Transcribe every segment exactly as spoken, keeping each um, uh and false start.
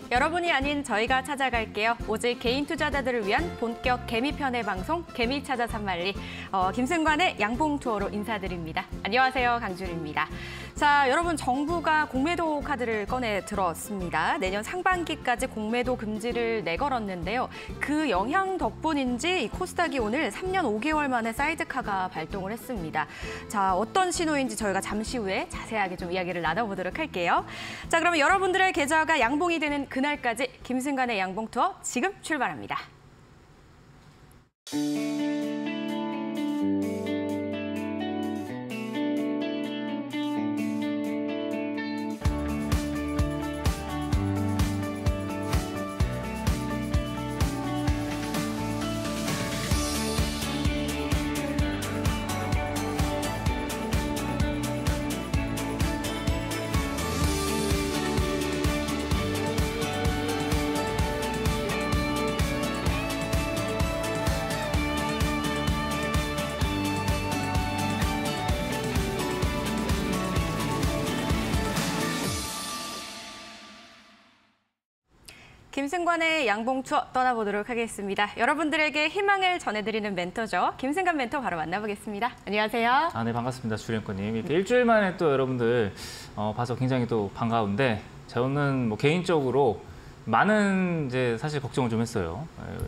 여러분이 아닌 저희가 찾아갈게요. 오직 개인 투자자들을 위한 본격 개미편의 방송 개미 찾아 산만리. 어, 김승관의 양봉 투어로 인사드립니다. 안녕하세요, 강준입니다. 자, 여러분 정부가 공매도 카드를 꺼내 들었습니다. 내년 상반기까지 공매도 금지를 내걸었는데요. 그 영향 덕분인지 이 코스닥이 오늘 삼 년 오 개월 만에 사이드카가 발동을 했습니다. 자, 어떤 신호인지 저희가 잠시 후에 자세하게 좀 이야기를 나눠보도록 할게요. 자, 그러면 여러분들의 계좌가 양봉이 되는 그날까지 김승관의 양봉 투어 지금 출발합니다. 김승관의 양봉 투어 떠나보도록 하겠습니다. 여러분들에게 희망을 전해드리는 멘토죠. 김승관 멘토 바로 만나보겠습니다. 안녕하세요. 아, 네, 반갑습니다. 주연권님. 이렇게 일주일 만에 또 여러분들 어, 봐서 굉장히 또 반가운데 저는 뭐 개인적으로 많은 이제 사실 걱정을 좀 했어요.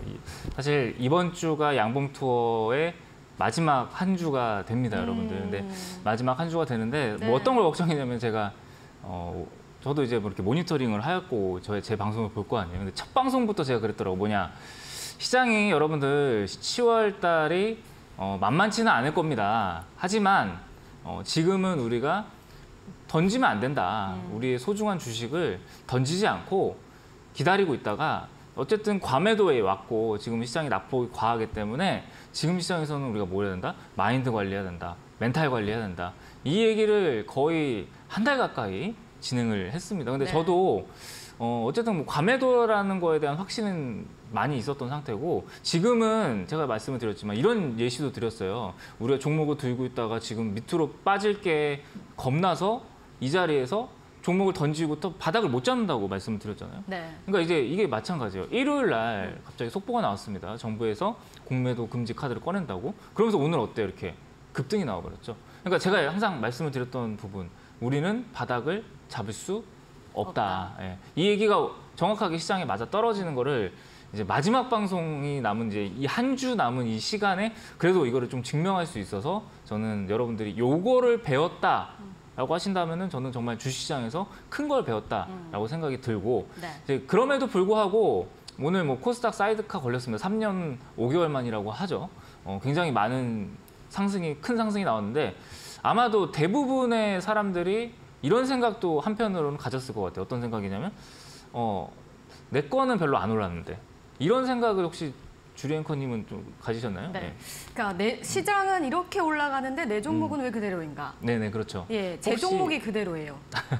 사실 이번 주가 양봉 투어의 마지막 한 주가 됩니다, 음... 여러분들. 근데 마지막 한 주가 되는데 네. 뭐 어떤 걸 걱정했냐면 제가 어, 저도 이제 뭐 이렇게 모니터링을 하였고 저의 제 방송을 볼 거 아니에요. 근데 첫 방송부터 제가 그랬더라고. 뭐냐, 시장이 여러분들 시월 달이 어, 만만치는 않을 겁니다. 하지만 어, 지금은 우리가 던지면 안 된다. 음. 우리의 소중한 주식을 던지지 않고 기다리고 있다가 어쨌든 과매도에 왔고 지금 시장이 낙폭이 과하기 때문에 지금 시장에서는 우리가 뭐 해야 된다? 마인드 관리해야 된다. 멘탈 관리해야 된다. 이 얘기를 거의 한 달 가까이 진행을 했습니다. 근데 네. 저도 어, 어쨌든 뭐 과매도라는 거에 대한 확신은 많이 있었던 상태고 지금은 제가 말씀을 드렸지만 이런 예시도 드렸어요. 우리가 종목을 들고 있다가 지금 밑으로 빠질 게 겁나서 이 자리에서 종목을 던지고 또 바닥을 못 잡는다고 말씀을 드렸잖아요. 네. 그러니까 이제 이게 마찬가지예요. 일요일 날 갑자기 속보가 나왔습니다. 정부에서 공매도 금지 카드를 꺼낸다고. 그러면서 오늘 어때요? 이렇게 급등이 나와버렸죠. 그러니까 제가 항상 말씀을 드렸던 부분, 우리는 바닥을 잡을 수 없다. 없다. 예. 이 얘기가 정확하게 시장에 맞아 떨어지는 거를 이제 마지막 방송이 남은 이제 이 한 주 남은 이 시간에 그래도 이거를 좀 증명할 수 있어서 저는 여러분들이 요거를 배웠다라고 하신다면은 저는 정말 주식시장에서 큰 걸 배웠다라고 음. 생각이 들고 네. 이제 그럼에도 불구하고 오늘 뭐 코스닥 사이드카 걸렸습니다. 삼 년 오 개월 만이라고 하죠. 어, 굉장히 많은 상승이 큰 상승이 나왔는데 아마도 대부분의 사람들이 이런 생각도 한편으로는 가졌을 것 같아요. 어떤 생각이냐면 어, 내 거는 별로 안 올랐는데 이런 생각을 혹시 주리 앵커님은 좀 가지셨나요? 네. 네. 그러니까 내 시장은 이렇게 올라가는데 내 종목은 음. 왜 그대로인가? 네네, 그렇죠. 예, 제 혹시... 종목이 그대로예요.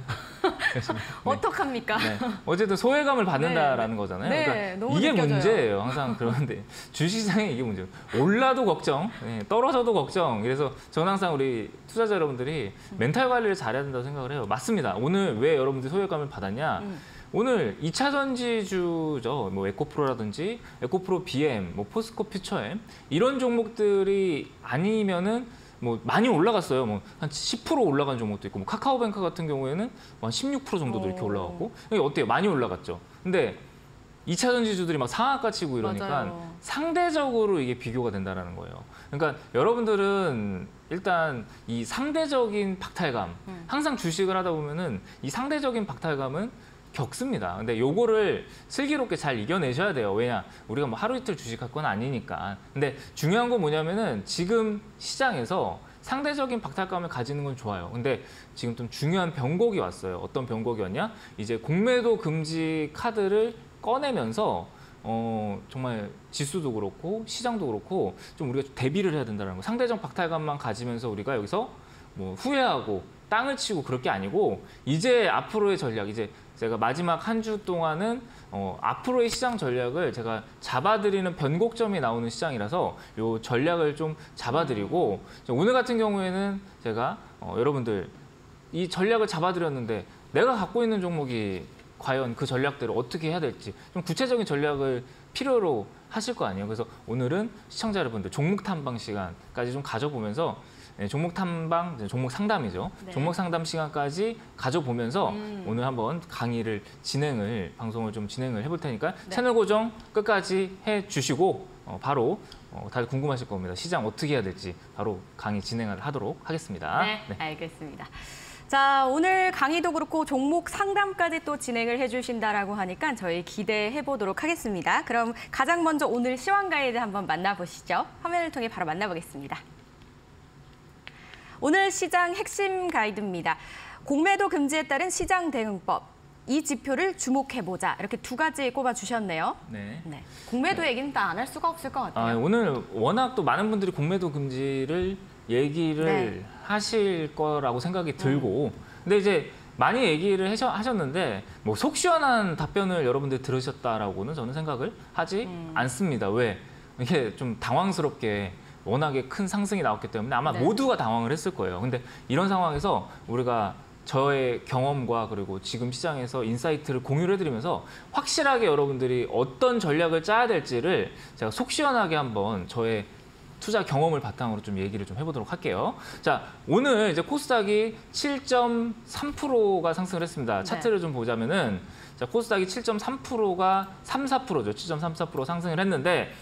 네. 어떡합니까? 네. 어쨌든 소외감을 받는다라는 네. 거잖아요. 네, 그러니까 너무 이게 느껴져요. 문제예요. 항상 그런데 주식시장에 이게 문제예요. 올라도 걱정, 네, 떨어져도 걱정. 그래서 저는 항상 우리 투자자 여러분들이 음. 멘탈 관리를 잘해야 된다고 생각을 해요. 맞습니다. 오늘 왜 여러분들이 소외감을 받았냐? 음. 오늘 이 차 전지주죠. 뭐 에코프로라든지 에코프로 비엠, 뭐 포스코 퓨처엠 이런 종목들이 아니면은 뭐 많이 올라갔어요. 뭐 한 십 퍼센트 올라간 종목도 있고, 뭐 카카오뱅크 같은 경우에는 한 십육 퍼센트 정도도 이렇게 올라갔고, 이게 어때요? 많이 올라갔죠. 근데 이 차 전지주들이 막 상한가 치고 이러니까 맞아요. 상대적으로 이게 비교가 된다는 거예요. 그러니까 여러분들은 일단 이 상대적인 박탈감, 음. 항상 주식을 하다 보면은 이 상대적인 박탈감은 겪습니다. 근데 요거를 슬기롭게 잘 이겨내셔야 돼요. 왜냐? 우리가 뭐 하루 이틀 주식할 건 아니니까. 근데 중요한 건 뭐냐면은 지금 시장에서 상대적인 박탈감을 가지는 건 좋아요. 근데 지금 좀 중요한 변곡이 왔어요. 어떤 변곡이었냐? 이제 공매도 금지 카드를 꺼내면서 어, 정말 지수도 그렇고 시장도 그렇고 좀 우리가 대비를 해야 된다는 거. 상대적 박탈감만 가지면서 우리가 여기서 뭐 후회하고 땅을 치고 그럴 게 아니고 이제 앞으로의 전략, 이제 제가 마지막 한 주 동안은 어, 앞으로의 시장 전략을 제가 잡아드리는 변곡점이 나오는 시장이라서 요 전략을 좀 잡아드리고 오늘 같은 경우에는 제가 어, 여러분들 이 전략을 잡아드렸는데 내가 갖고 있는 종목이 과연 그 전략대로 어떻게 해야 될지 좀 구체적인 전략을 필요로 하실 거 아니에요. 그래서 오늘은 시청자 여러분들 종목 탐방 시간까지 좀 가져보면서 네, 종목 탐방, 종목 상담이죠. 네. 종목 상담 시간까지 가져보면서 음. 오늘 한번 강의를 진행을, 방송을 좀 진행을 해볼 테니까 네. 채널 고정 끝까지 해주시고 어, 바로 어, 다들 궁금하실 겁니다. 시장 어떻게 해야 될지 바로 강의 진행을 하도록 하겠습니다. 네, 네. 알겠습니다. 자, 오늘 강의도 그렇고 종목 상담까지 또 진행을 해주신다라고 하니까 저희 기대해 보도록 하겠습니다. 그럼 가장 먼저 오늘 시황 가이드 한번 만나보시죠. 화면을 통해 바로 만나보겠습니다. 오늘 시장 핵심 가이드입니다. 공매도 금지에 따른 시장 대응법. 이 지표를 주목해보자. 이렇게 두 가지 꼽아주셨네요. 네. 네. 공매도 얘기는 다 안 할 수가 없을 것 같아요. 아, 오늘 워낙 또 많은 분들이 공매도 금지를 얘기를 네. 하실 거라고 생각이 들고, 근데 이제 많이 얘기를 하셔, 하셨는데 뭐 속 시원한 답변을 여러분들 들으셨다라고는 저는 생각을 하지 음. 않습니다. 왜? 이게 좀 당황스럽게 워낙에 큰 상승이 나왔기 때문에 아마 네. 모두가 당황을 했을 거예요. 근데 이런 상황에서 우리가 저의 경험과 그리고 지금 시장에서 인사이트를 공유를 해드리면서 확실하게 여러분들이 어떤 전략을 짜야 될지를 제가 속 시원하게 한번 저의 투자 경험을 바탕으로 좀 얘기를 좀 해보도록 할게요. 자, 오늘 이제 코스닥이 칠 점 삼 퍼센트가 상승을 했습니다. 네. 차트를 좀 보자면은 자, 코스닥이 칠 점 삼 퍼센트가 삼, 사 퍼센트죠. 칠 점 삼사 퍼센트 상승을 했는데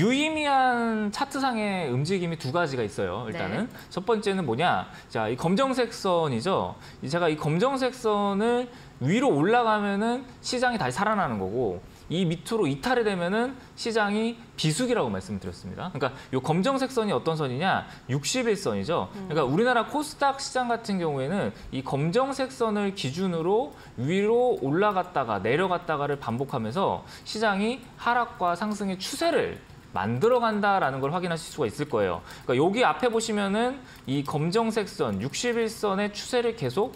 유의미한 차트상의 움직임이 두 가지가 있어요. 일단은 네. 첫 번째는 뭐냐? 자, 이 검정색 선이죠. 제가 이 검정색 선을 위로 올라가면은 시장이 다시 살아나는 거고, 이 밑으로 이탈이 되면은 시장이 비수기라고 말씀드렸습니다. 그러니까 이 검정색 선이 어떤 선이냐? 육십 일 선이죠. 그러니까 우리나라 코스닥 시장 같은 경우에는 이 검정색 선을 기준으로 위로 올라갔다가 내려갔다가를 반복하면서 시장이 하락과 상승의 추세를 만들어간다라는 걸 확인하실 수가 있을 거예요. 그러니까 여기 앞에 보시면은 이 검정색 선, 육십 일 선의 추세를 계속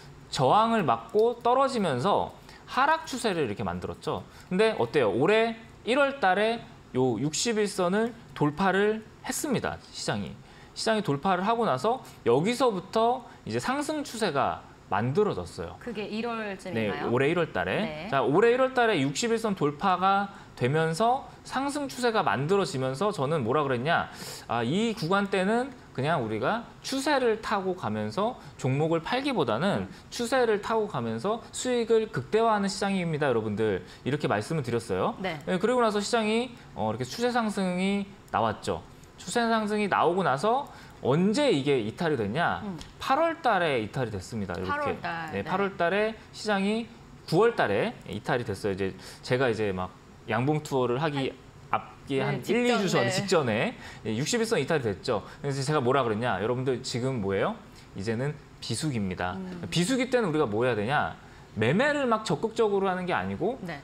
저항을 맞고 떨어지면서 하락 추세를 이렇게 만들었죠. 근데 어때요? 올해 일월 달에 요 육십 일 선을 돌파를 했습니다. 시장이. 시장이 돌파를 하고 나서 여기서부터 이제 상승 추세가 만들어졌어요. 그게 네, 일월쯤인가요? 올해 일월 달에. 네. 자, 올해 일월 달에 육십 일 선 돌파가 되면서 상승 추세가 만들어지면서 저는 뭐라 그랬냐? 아, 이 구간대는 그냥 우리가 추세를 타고 가면서 종목을 팔기보다는 추세를 타고 가면서 수익을 극대화하는 시장입니다, 여러분들. 이렇게 말씀을 드렸어요. 네. 네, 그리고 나서 시장이 어, 이렇게 추세 상승이 나왔죠. 추세 상승이 나오고 나서 언제 이게 이탈이 됐냐? 음. 팔월 달에 이탈이 됐습니다. 이렇게. 팔월 달, 네, 네. 팔월 달에 시장이 구월 달에 이탈이 됐어요. 이제 제가 이제 막 양봉 투어를 하기 앞기 네, 한 직전, 일, 이 주 전 네. 직전에 육십 일 선 이탈이 됐죠. 그래서 제가 뭐라 그랬냐? 여러분들 지금 뭐예요? 이제는 비수기입니다. 음. 비수기 때는 우리가 뭐 해야 되냐? 매매를 막 적극적으로 하는 게 아니고 네.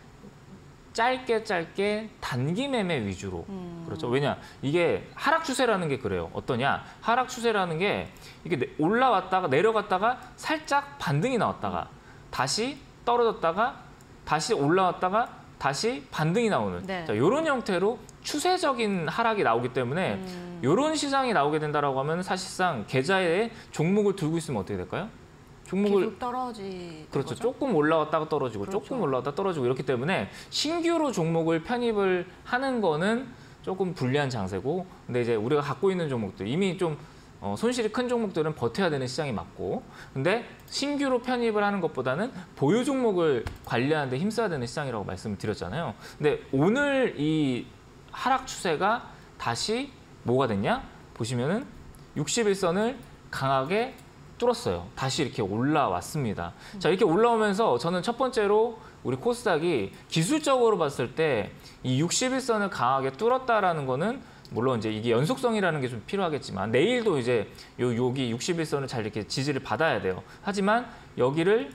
짧게 짧게 단기 매매 위주로. 음. 그렇죠. 왜냐? 이게 하락 추세라는 게 그래요. 어떠냐? 하락 추세라는 게 이게 내- 올라왔다가 내려갔다가 살짝 반등이 나왔다가 다시 떨어졌다가 다시 올라왔다가 다시 반등이 나오는 네. 자, 이런 형태로 추세적인 하락이 나오기 때문에 음. 이런 시장이 나오게 된다라고 하면 사실상 계좌에 종목을 들고 있으면 어떻게 될까요? 종목을 계속 떨어지. 그렇죠. 조금 올라왔다가 떨어지고 그렇죠. 조금 올라왔다 떨어지고 이렇기 때문에 신규로 종목을 편입을 하는 거는 조금 불리한 장세고, 근데 이제 우리가 갖고 있는 종목들 이미 좀 어, 손실이 큰 종목들은 버텨야 되는 시장이 맞고, 근데 신규로 편입을 하는 것보다는 보유 종목을 관리하는 데 힘써야 되는 시장이라고 말씀을 드렸잖아요. 근데 오늘 이 하락 추세가 다시 뭐가 됐냐? 보시면은 육십 일 선을 강하게 뚫었어요. 다시 이렇게 올라왔습니다. 자, 이렇게 올라오면서 저는 첫 번째로 우리 코스닥이 기술적으로 봤을 때 이 육십 일 선을 강하게 뚫었다라는 거는 물론 이제 이게 연속성이라는 게 좀 필요하겠지만 내일도 이제 요 여기 육십 일 선을 잘 이렇게 지지를 받아야 돼요. 하지만 여기를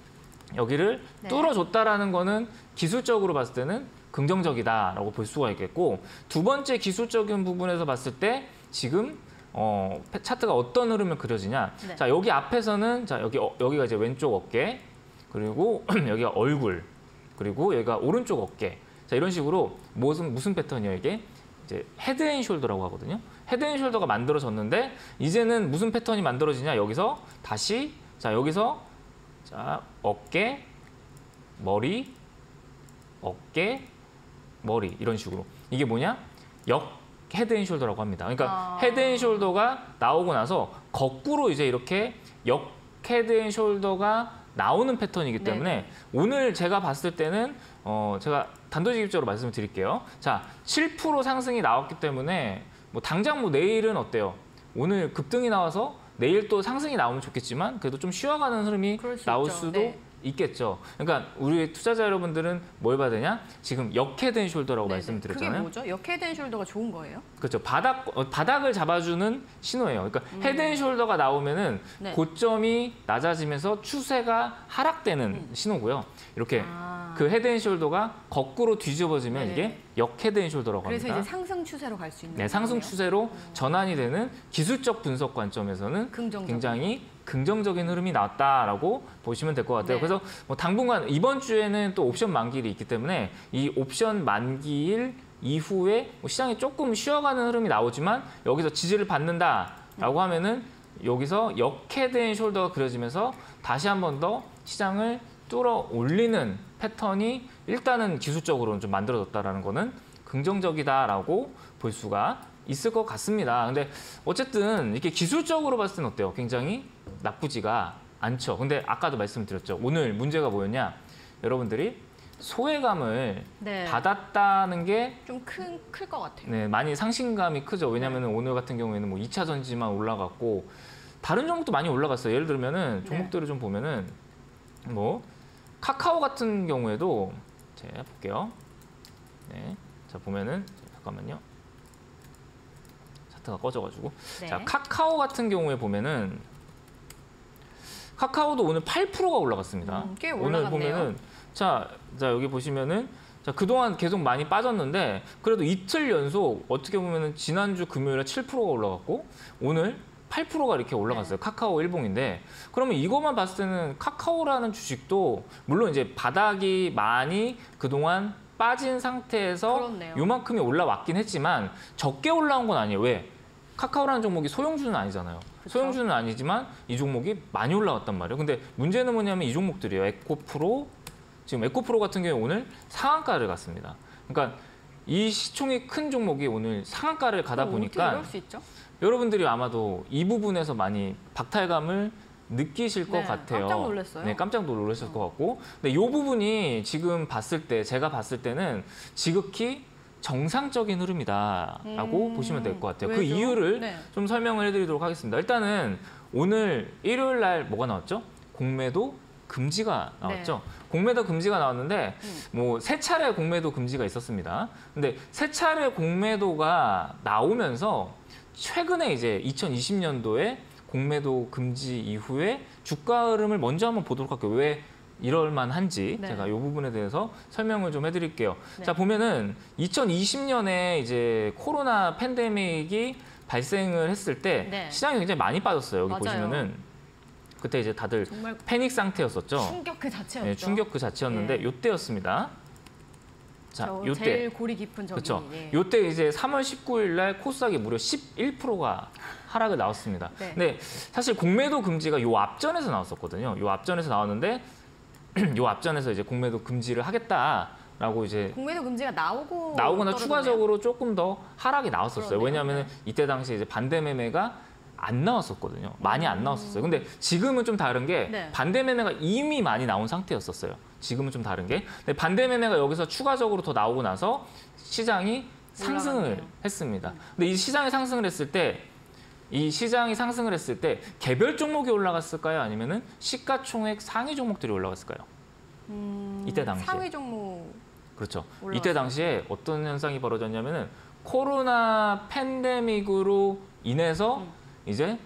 여기를 네. 뚫어줬다라는 거는 기술적으로 봤을 때는 긍정적이다라고 볼 수가 있겠고, 두 번째 기술적인 부분에서 봤을 때 지금 어, 차트가 어떤 흐름을 그려지냐? 네. 자, 여기 앞에서는 자 여기 어, 여기가 이제 왼쪽 어깨, 그리고 여기가 얼굴, 그리고 여기가 오른쪽 어깨. 자, 이런 식으로 무슨 무슨 패턴이에요 이게? 이제 헤드앤숄더라고 하거든요. 헤드앤숄더가 만들어졌는데 이제는 무슨 패턴이 만들어지냐? 여기서 다시 자 여기서 자 어깨, 머리, 어깨, 머리 이런 식으로. 이게 뭐냐? 역 헤드앤숄더라고 합니다. 그러니까 아. 헤드앤숄더가 나오고 나서 거꾸로 이제 이렇게 역 헤드앤숄더가 나오는 패턴이기 때문에 네네. 오늘 제가 봤을 때는 어 제가 단도직입적으로 말씀을 드릴게요. 자, 칠 퍼센트 상승이 나왔기 때문에 뭐 당장 뭐 내일은 어때요? 오늘 급등이 나와서 내일 또 상승이 나오면 좋겠지만 그래도 좀 쉬어가는 흐름이 그럴 수 나올 있죠. 수도 네. 있겠죠. 그러니까 우리 투자자 여러분들은 뭘 봐야 되냐? 지금 역 헤드앤숄더라고 네네. 말씀드렸잖아요. 그게 뭐죠? 역 헤드앤숄더가 좋은 거예요? 그렇죠. 바닥 어, 바닥을 잡아주는 신호예요. 그러니까 음. 헤드앤숄더가 나오면은 네. 고점이 낮아지면서 추세가 하락되는 음. 신호고요. 이렇게 아. 그 헤드앤숄더가 거꾸로 뒤집어지면 네. 이게 역 헤드앤숄더라고 그래서 합니다. 이제 상승 추세로 갈 수 있는 네, 상승 거네요? 추세로 전환이 되는 기술적 분석 관점에서는 긍정적인. 굉장히 긍정적인 흐름이 나왔다라고 보시면 될 것 같아요. 네. 그래서 뭐 당분간 이번 주에는 또 옵션 만기일이 있기 때문에 이 옵션 만기일 이후에 뭐 시장이 조금 쉬어가는 흐름이 나오지만 여기서 지지를 받는다라고 하면은 여기서 역 헤드앤숄더가 그려지면서 다시 한 번 더 시장을 뚫어 올리는 패턴이 일단은 기술적으로는 좀 만들어졌다라는 거는 긍정적이다라고 볼 수가 있을 것 같습니다. 근데 어쨌든 이렇게 기술적으로 봤을 때는 어때요? 굉장히 나쁘지가 않죠. 근데 아까도 말씀드렸죠. 오늘 문제가 뭐였냐? 여러분들이 소외감을 네. 받았다는 게 좀큰클 것 같아요. 네, 많이 상실감이 크죠. 왜냐하면 네. 오늘 같은 경우에는 뭐 이 차 전지만 올라갔고 다른 종목도 많이 올라갔어요. 예를 들면은 네. 종목들을 좀 보면은 뭐 카카오 같은 경우에도 제가 볼게요. 네, 자 보면은 잠깐만요. 차트가 꺼져가지고 네. 자 카카오 같은 경우에 보면은 카카오도 오늘 팔 퍼센트가 올라갔습니다. 음, 꽤 오늘 올라갔네요. 보면은 자, 자 여기 보시면은 자 그동안 계속 많이 빠졌는데 그래도 이틀 연속 어떻게 보면은 지난주 금요일에 칠 퍼센트가 올라갔고 오늘 팔 퍼센트가 이렇게 올라갔어요. 네. 카카오 일봉인데 그러면 이것만 봤을 때는 카카오라는 주식도 물론 이제 바닥이 많이 그동안 빠진 상태에서 그렇네요. 요만큼이 올라왔긴 했지만 적게 올라온 건 아니에요. 왜? 카카오라는 종목이 소형주는 아니잖아요. 그쵸. 소형주는 아니지만 이 종목이 많이 올라왔단 말이에요. 근데 문제는 뭐냐면 이 종목들이에요. 에코프로, 지금 에코프로 같은 경우에 오늘 상한가를 갔습니다. 그러니까 이 시총이 큰 종목이 오늘 상한가를 가다 그럼 어떻게 보니까 이럴 수 있죠? 여러분들이 아마도 이 부분에서 많이 박탈감을 느끼실 것 네, 같아요. 깜짝 놀랐어요. 네, 깜짝 놀라실 것 같고. 근데 이 부분이 지금 봤을 때, 제가 봤을 때는 지극히 정상적인 흐름이다라고 음, 보시면 될 것 같아요. 그 왜죠? 이유를 네. 좀 설명을 해드리도록 하겠습니다. 일단은 오늘 일요일 날 뭐가 나왔죠? 공매도 금지가 나왔죠. 네. 공매도 금지가 나왔는데 음. 뭐 세 차례 공매도 금지가 있었습니다. 근데 세 차례 공매도가 나오면서 최근에 이제 이천이십 년도에 공매도 금지 이후에 주가 흐름을 먼저 한번 보도록 할게요. 왜 이럴 만한지 네. 제가 이 부분에 대해서 설명을 좀 해드릴게요. 네. 자 보면은 이천이십 년에 이제 코로나 팬데믹이 발생을 했을 때 네. 시장이 굉장히 많이 빠졌어요. 여기 맞아요. 보시면은 그때 이제 다들 정말 패닉 상태였었죠. 충격 그 자체였죠. 네, 충격 그 자체였는데 네. 요때였습니다. 자, 저 요때 제일 고리 깊은 적이. 그렇죠. 예. 요때 이제 삼월 십구일 날 코스닥이 무려 십일 퍼센트가 하락을 나왔습니다. 네. 근데 사실 공매도 금지가 요 앞전에서 나왔었거든요. 요 앞전에서 나왔는데 요 앞전에서 이제 공매도 금지를 하겠다라고 이제 공매도 금지가 나오고 나오거나 떨어졌네요. 추가적으로 조금 더 하락이 나왔었어요. 그러네요. 왜냐하면 이때 당시에 이제 반대 매매가 안 나왔었거든요. 많이 안 나왔었어요. 근데 지금은 좀 다른 게 네. 반대 매매가 이미 많이 나온 상태였었어요. 지금은 좀 다른 게. 근데 반대 매매가 여기서 추가적으로 더 나오고 나서 시장이 상승을 올라갔네요. 했습니다. 근데 이 시장이 상승을 했을 때 이 시장이 상승을 했을 때 개별 종목이 올라갔을까요? 아니면은 시가총액 상위 종목들이 올라갔을까요? 음, 이때 당시에. 상위 종목 그렇죠. 올라갔어요. 이때 당시에 어떤 현상이 벌어졌냐면은 코로나 팬데믹으로 인해서 음. 이제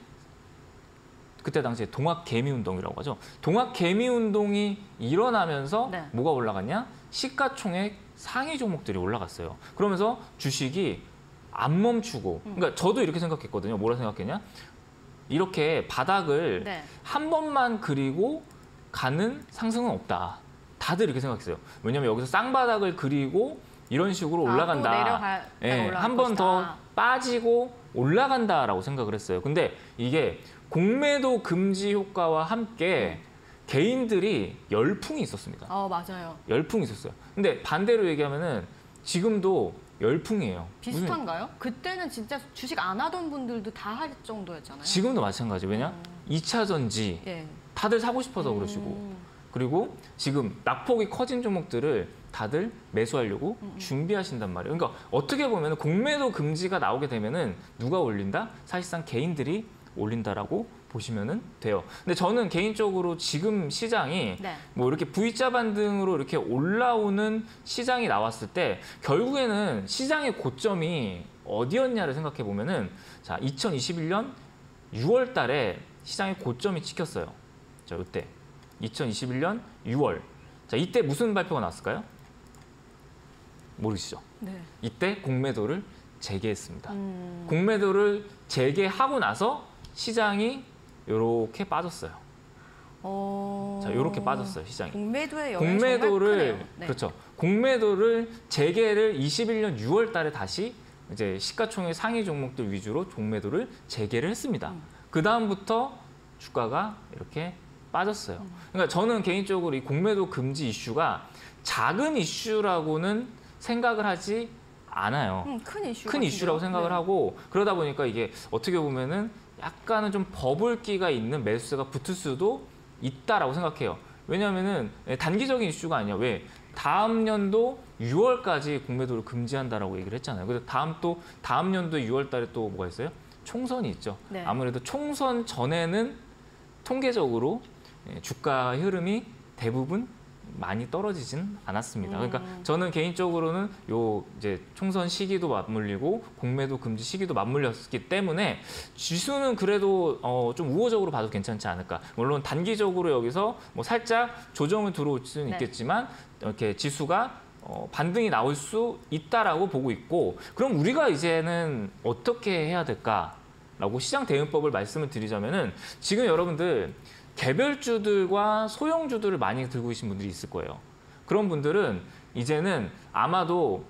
그때 당시에 동학 개미 운동이라고 하죠. 동학 개미 운동이 일어나면서 네. 뭐가 올라갔냐? 시가총액 상위 종목들이 올라갔어요. 그러면서 주식이 안 멈추고, 음. 그러니까 저도 이렇게 생각했거든요. 뭐라 생각했냐? 이렇게 바닥을 네. 한 번만 그리고 가는 상승은 없다. 다들 이렇게 생각했어요. 왜냐하면 여기서 쌍바닥을 그리고 이런 식으로 아, 올라간다. 또 내려가, 예, 올라갈 한 번 더 것이다. 빠지고 올라간다라고 생각을 했어요. 근데 이게 공매도 금지 효과와 함께 개인들이 열풍이 있었습니다. 어, 맞아요. 열풍이 있었어요. 근데 반대로 얘기하면은 지금도 열풍이에요. 비슷한가요? 그때는 진짜 주식 안 하던 분들도 다 할 정도였잖아요. 지금도 마찬가지. 왜냐? 음. 이 차 전지 예. 다들 사고 싶어서 음. 그러시고 그리고 지금 낙폭이 커진 종목들을 다들 매수하려고 음. 준비하신단 말이에요. 그러니까 어떻게 보면 공매도 금지가 나오게 되면은 누가 올린다? 사실상 개인들이 올린다라고 보시면 돼요. 근데 저는 개인적으로 지금 시장이 네. 뭐 이렇게 V자 반등으로 이렇게 올라오는 시장이 나왔을 때 결국에는 시장의 고점이 어디였냐를 생각해 보면은 자, 이천이십일 년 유월 달에 시장의 고점이 찍혔어요. 자, 이때 이천이십일 년 유월. 자, 이때 무슨 발표가 나왔을까요? 모르시죠? 네. 이때 공매도를 재개했습니다. 음. 공매도를 재개하고 나서 시장이 이렇게 빠졌어요. 어... 자, 이렇게 빠졌어요, 시장이. 공매도의 영향이 공매도를 정말 크네요. 네. 그렇죠. 공매도를 재개를 이십일 년 유월 달에 다시 이제 시가총액 상위 종목들 위주로 공매도를 재개를 했습니다. 음. 그 다음부터 주가가 이렇게 빠졌어요. 음. 그러니까 저는 개인적으로 이 공매도 금지 이슈가 작은 이슈라고는 생각을 하지 않아요. 음, 큰 이슈 큰 이슈라고 생각을 네. 하고 그러다 보니까 이게 어떻게 보면은 약간은 좀 버블기가 있는 매수세가 붙을 수도 있다라고 생각해요. 왜냐하면은 단기적인 이슈가 아니야. 왜? 다음 년도 유월까지 공매도를 금지한다라고 얘기를 했잖아요. 그래서 다음 또 다음 연도 유월 달에 또 뭐가 있어요? 총선이 있죠. 네. 아무래도 총선 전에는 통계적으로 주가 흐름이 대부분 많이 떨어지진 않았습니다. 그러니까 음. 저는 개인적으로는 요 이제 총선 시기도 맞물리고 공매도 금지 시기도 맞물렸기 때문에 지수는 그래도 어, 좀 우호적으로 봐도 괜찮지 않을까. 물론 단기적으로 여기서 뭐 살짝 조정을 들어올 수는 네. 있겠지만 이렇게 지수가 어, 반등이 나올 수 있다라고 보고 있고 그럼 우리가 이제는 어떻게 해야 될까라고 시장 대응법을 말씀을 드리자면은 지금 여러분들 개별주들과 소형주들을 많이 들고 계신 분들이 있을 거예요. 그런 분들은 이제는 아마도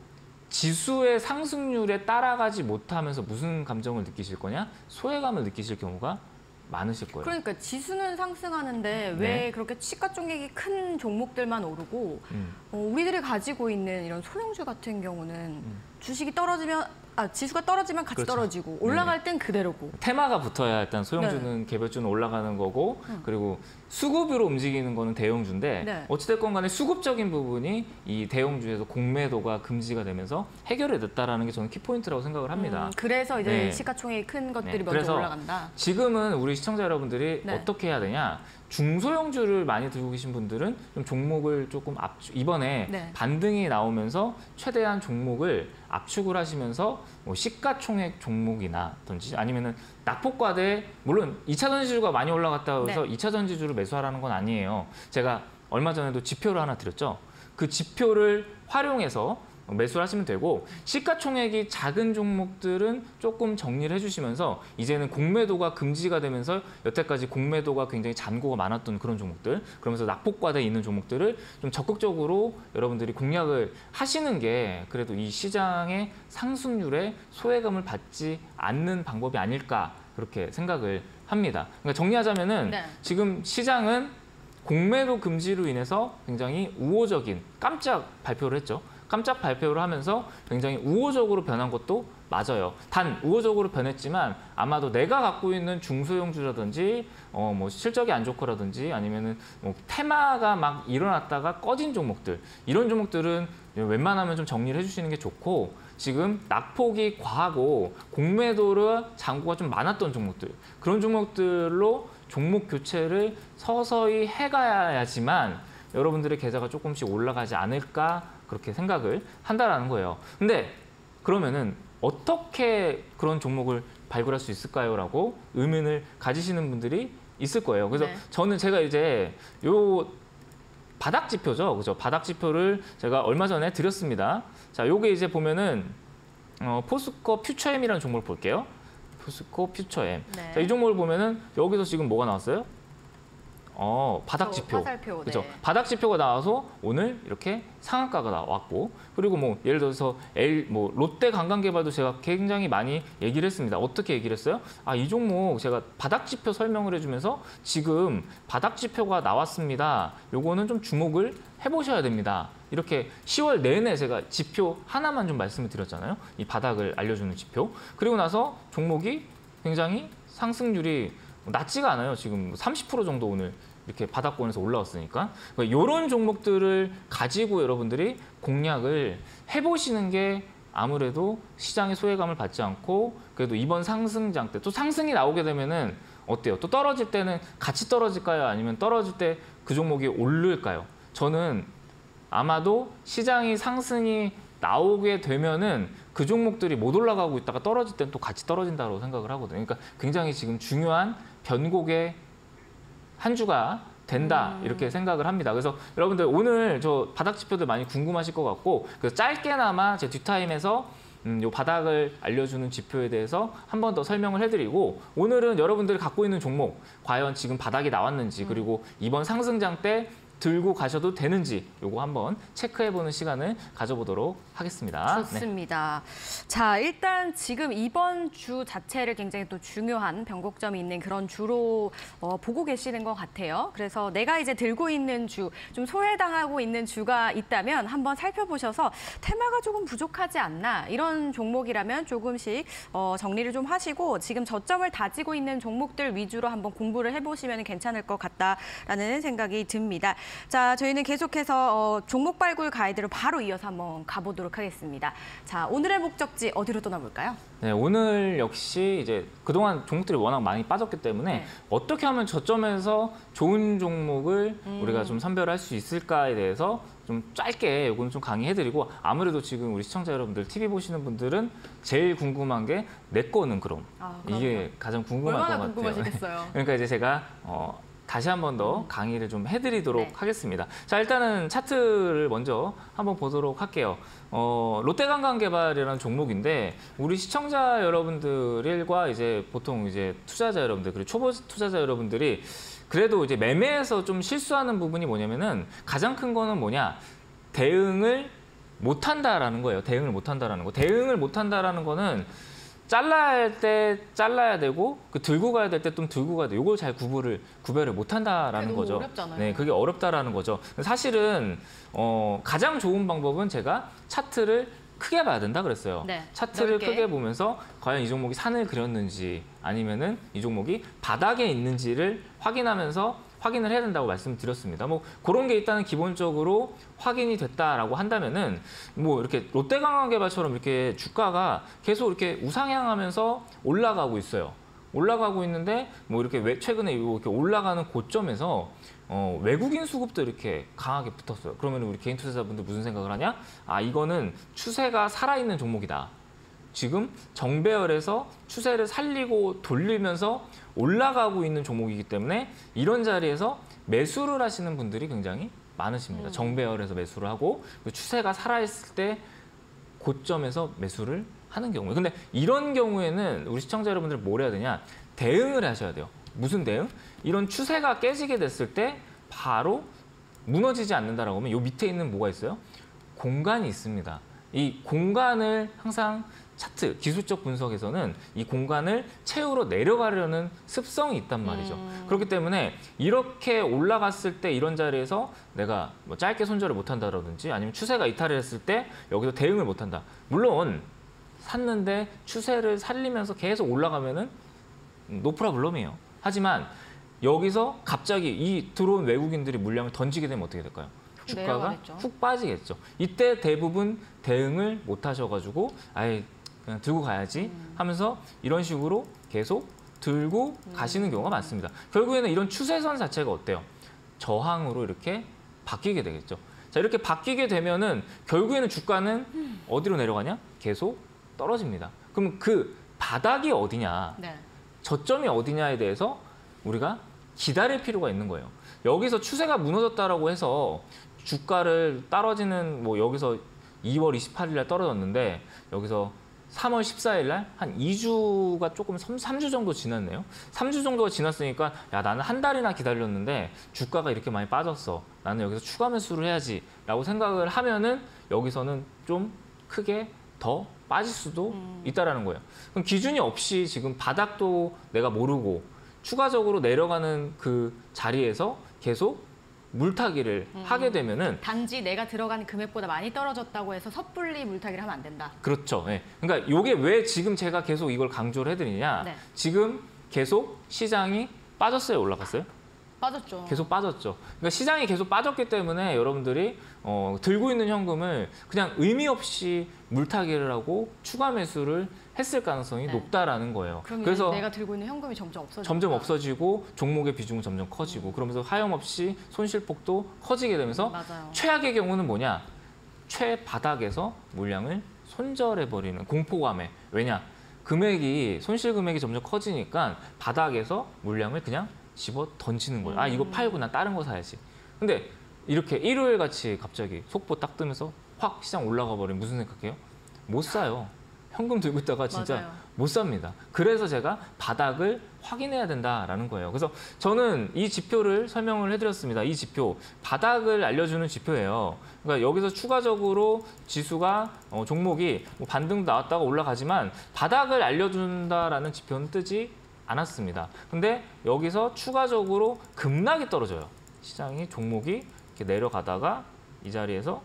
지수의 상승률에 따라가지 못하면서 무슨 감정을 느끼실 거냐? 소외감을 느끼실 경우가 많으실 거예요. 그러니까 지수는 상승하는데 왜 네. 그렇게 시가총액이 큰 종목들만 오르고 음. 어, 우리들이 가지고 있는 이런 소형주 같은 경우는 음. 주식이 떨어지면 아 지수가 떨어지면 같이 그렇죠. 떨어지고 올라갈 땐 그대로고. 테마가 붙어야 일단 소형주는 개별주는 올라가는 거고 네. 음. 그리고 수급으로 움직이는 거는 대형주인데 네. 어찌됐건 간에 수급적인 부분이 이 대형주에서 공매도가 금지가 되면서 해결이 됐다라는 게 저는 키포인트라고 생각을 합니다. 음, 그래서 이제 네. 시가총액이 큰 것들이 네, 먼저 그래서 올라간다. 지금은 우리 시청자 여러분들이 네. 어떻게 해야 되냐? 중소형주를 많이 들고 계신 분들은 좀 종목을 조금 압축 이번에 네. 반등이 나오면서 최대한 종목을 압축을 하시면서 뭐 시가총액 종목이나든지 아니면은 낙폭과대 물론 이 차 전지주가 많이 올라갔다고 해서 네. 이 차 전지주를 매수하라는 건 아니에요. 제가 얼마 전에도 지표를 하나 드렸죠. 그 지표를 활용해서 매수를 하시면 되고 시가총액이 작은 종목들은 조금 정리를 해주시면서 이제는 공매도가 금지가 되면서 여태까지 공매도가 굉장히 잔고가 많았던 그런 종목들 그러면서 낙폭과대에 있는 종목들을 좀 적극적으로 여러분들이 공략을 하시는 게 그래도 이 시장의 상승률에 소외감을 받지 않는 방법이 아닐까 그렇게 생각을 합니다. 그러니까 정리하자면은 네. 지금 시장은 공매도 금지로 인해서 굉장히 우호적인 깜짝 발표를 했죠. 깜짝 발표를 하면서 굉장히 우호적으로 변한 것도 맞아요. 단 우호적으로 변했지만 아마도 내가 갖고 있는 중소형주라든지 어 뭐 실적이 안 좋고라든지 아니면은 뭐 테마가 막 일어났다가 꺼진 종목들 이런 종목들은 웬만하면 좀 정리를 해주시는 게 좋고 지금 낙폭이 과하고 공매도를 잔고가 좀 많았던 종목들 그런 종목들로 종목 교체를 서서히 해가야지만 여러분들의 계좌가 조금씩 올라가지 않을까 그렇게 생각을 한다라는 거예요. 근데 그러면은 어떻게 그런 종목을 발굴할 수 있을까요? 라고 의문을 가지시는 분들이 있을 거예요. 그래서 네. 저는 제가 이제 요 바닥 지표죠. 그죠? 바닥 지표를 제가 얼마 전에 드렸습니다. 자, 요게 이제 보면은 어, 포스코 퓨처엠이라는 종목을 볼게요. 포스코 퓨처엠. 네. 자, 이 종목을 보면은 여기서 지금 뭐가 나왔어요? 어, 바닥 지표. 화살표. 그렇죠. 네. 바닥 지표가 나와서 오늘 이렇게 상한가가 나왔고, 그리고 뭐 예를 들어서 L 뭐 롯데 관광개발도 제가 굉장히 많이 얘기를 했습니다. 어떻게 얘기를 했어요? 아, 이 종목 제가 바닥 지표 설명을 해주면서 지금 바닥 지표가 나왔습니다. 요거는 좀 주목을 해보셔야 됩니다. 이렇게 시월 내내 제가 지표 하나만 좀 말씀을 드렸잖아요. 이 바닥을 알려주는 지표. 그리고 나서 종목이 굉장히 상승률이 낮지가 않아요. 지금 삼십 퍼센트 정도 오늘 이렇게 바닥권에서 올라왔으니까. 그러니까 이런 종목들을 가지고 여러분들이 공략을 해보시는 게 아무래도 시장의 소외감을 받지 않고 그래도 이번 상승장 때 또 상승이 나오게 되면은 어때요? 또 떨어질 때는 같이 떨어질까요? 아니면 떨어질 때 그 종목이 오를까요? 저는 아마도 시장이 상승이 나오게 되면은 그 종목들이 못 올라가고 있다가 떨어질 때는 또 같이 떨어진다고 생각을 하거든요. 그러니까 굉장히 지금 중요한 변곡의 한 주가 된다 음. 이렇게 생각을 합니다. 그래서 여러분들 오늘 저 바닥 지표들 많이 궁금하실 것 같고 그래서 짧게나마 제 뒷타임에서 음, 요 바닥을 알려주는 지표에 대해서 한 번 더 설명을 해드리고 오늘은 여러분들이 갖고 있는 종목 과연 지금 바닥이 나왔는지 그리고 이번 상승장 때 들고 가셔도 되는지 요거 한번 체크해보는 시간을 가져보도록 하겠습니다. 좋습니다. 네. 자, 일단 지금 이번 주 자체를 굉장히 또 중요한 변곡점이 있는 그런 주로 어, 보고 계시는 것 같아요. 그래서 내가 이제 들고 있는 주, 좀 소외당하고 있는 주가 있다면 한번 살펴보셔서 테마가 조금 부족하지 않나 이런 종목이라면 조금씩 어, 정리를 좀 하시고 지금 저점을 다지고 있는 종목들 위주로 한번 공부를 해보시면 괜찮을 것 같다라는 생각이 듭니다. 자, 저희는 계속해서 어, 종목 발굴 가이드로 바로 이어서 한번 가보도록 하겠습니다. 자, 오늘의 목적지 어디로 떠나볼까요? 네, 오늘 역시 이제 그동안 종목들이 워낙 많이 빠졌기 때문에 네. 어떻게 하면 저점에서 좋은 종목을 음. 우리가 좀 선별할 수 있을까에 대해서 좀 짧게 이거는 좀 강의해드리고 아무래도 지금 우리 시청자 여러분들 티비 보시는 분들은 제일 궁금한 게 내 거는 그럼 아, 이게 가장 궁금할 것 얼마나 같아요. 궁금하시겠어요. 그러니까 이제 제가 어, 다시 한 번 더 강의를 좀 해드리도록 네. 하겠습니다. 자, 일단은 차트를 먼저 한번 보도록 할게요. 어, 롯데관광개발이라는 종목인데 우리 시청자 여러분들과 이제 보통 이제 투자자 여러분들 그리고 초보 투자자 여러분들이 그래도 이제 매매에서 좀 실수하는 부분이 뭐냐면은 가장 큰 거는 뭐냐 대응을 못한다라는 거예요. 대응을 못한다라는 거. 대응을 못한다라는 거는 잘라야 할 때 잘라야 되고 그 들고 가야 될 때 좀 들고 가야 돼. 이걸 잘 구분을 구별을 못한다라는 거죠. 어렵잖아요. 네, 그게 어렵다라는 거죠. 사실은 어, 가장 좋은 방법은 제가 차트를 크게 봐야 된다 그랬어요. 네, 차트를 넓게. 크게 보면서 과연 이 종목이 산을 그렸는지 아니면은 이 종목이 바닥에 있는지를 확인하면서 확인을 해야 된다고 말씀드렸습니다. 뭐 그런 게 일단은 기본적으로 확인이 됐다라고 한다면은 뭐 이렇게 롯데관광개발처럼 이렇게 주가가 계속 이렇게 우상향하면서 올라가고 있어요. 올라가고 있는데 뭐 이렇게 왜 최근에 이렇게 올라가는 고점에서 어, 외국인 수급도 이렇게 강하게 붙었어요. 그러면 우리 개인 투자자분들 무슨 생각을 하냐? 아, 이거는 추세가 살아있는 종목이다. 지금 정배열에서 추세를 살리고 돌리면서 올라가고 있는 종목이기 때문에 이런 자리에서 매수를 하시는 분들이 굉장히 많으십니다. 음. 정배열에서 매수를 하고 추세가 살아있을 때 고점에서 매수를 하는 경우에 근데 이런 경우에는 우리 시청자 여러분들 뭘 해야 되냐? 대응을 하셔야 돼요. 무슨 대응? 이런 추세가 깨지게 됐을 때 바로 무너지지 않는다라고 하면 이 밑에 있는 뭐가 있어요? 공간이 있습니다. 이 공간을 항상 차트, 기술적 분석에서는 이 공간을 채우러 내려가려는 습성이 있단 말이죠. 음. 그렇기 때문에 이렇게 올라갔을 때 이런 자리에서 내가 뭐 짧게 손절을 못한다든지 아니면 추세가 이탈을 했을 때 여기서 대응을 못한다. 물론 샀는데 추세를 살리면서 계속 올라가면은 노 프로블럼이에요. 하지만 여기서 갑자기 이 들어온 외국인들이 물량을 던지게 되면 어떻게 될까요? 주가가 내려가겠죠. 훅 빠지겠죠. 이때 대부분 대응을 못 하셔가지고 아예 그냥 들고 가야지 하면서 이런 식으로 계속 들고 가시는 경우가 많습니다. 결국에는 이런 추세선 자체가 어때요? 저항으로 이렇게 바뀌게 되겠죠. 자, 이렇게 바뀌게 되면은 결국에는 주가는 어디로 내려가냐? 계속 떨어집니다. 그럼 그 바닥이 어디냐? 네. 저점이 어디냐에 대해서 우리가 기다릴 필요가 있는 거예요. 여기서 추세가 무너졌다라고 해서 주가를 떨어지는 뭐 여기서 이월 이십팔일 날 떨어졌는데 여기서 삼월 십사일 날 한 이 주가 조금 삼 주 정도 지났네요. 삼 주 정도가 지났으니까 야 나는 한 달이나 기다렸는데 주가가 이렇게 많이 빠졌어. 나는 여기서 추가 매수를 해야지라고 생각을 하면은 여기서는 좀 크게 더 빠질 수도 음. 있다라는 거예요. 그럼 기준이 없이 지금 바닥도 내가 모르고 추가적으로 내려가는 그 자리에서 계속 물타기를 음. 하게 되면은 단지 내가 들어간 금액보다 많이 떨어졌다고 해서 섣불리 물타기를 하면 안 된다. 그렇죠. 네. 그러니까 이게 왜 지금 제가 계속 이걸 강조를 해드리냐? 네. 지금 계속 시장이 빠졌어요, 올라갔어요? 빠졌죠. 계속 빠졌죠. 그러니까 시장이 계속 빠졌기 때문에 여러분들이 어, 들고 있는 현금을 그냥 의미 없이 물타기를 하고 추가 매수를 했을 가능성이 네. 높다라는 거예요. 그러면 그래서 내가 들고 있는 현금이 점점 없어지고 점점 없어지고 종목의 비중은 점점 커지고 그러면서 하염없이 손실폭도 커지게 되면서 맞아요. 최악의 경우는 뭐냐? 최바닥에서 물량을 손절해버리는 공포감에. 왜냐? 금액이 손실 금액이 점점 커지니까 바닥에서 물량을 그냥 집어 던지는 거예요. 아 이거 팔고 난 다른 거 사야지. 근데 이렇게 일요일 같이 갑자기 속보 딱 뜨면서 확 시장 올라가 버리면 무슨 생각해요? 못 사요. 현금 들고 있다가 진짜 맞아요. 못 삽니다. 그래서 제가 바닥을 확인해야 된다라는 거예요. 그래서 저는 이 지표를 설명을 해드렸습니다. 이 지표, 바닥을 알려주는 지표예요. 그러니까 여기서 추가적으로 지수가 어, 종목이 뭐 반등 나왔다가 올라가지만 바닥을 알려준다라는 지표는 뜨지 않았습니다. 근데 여기서 추가적으로 급락이 떨어져요. 시장이 종목이 이렇게 내려가다가 이 자리에서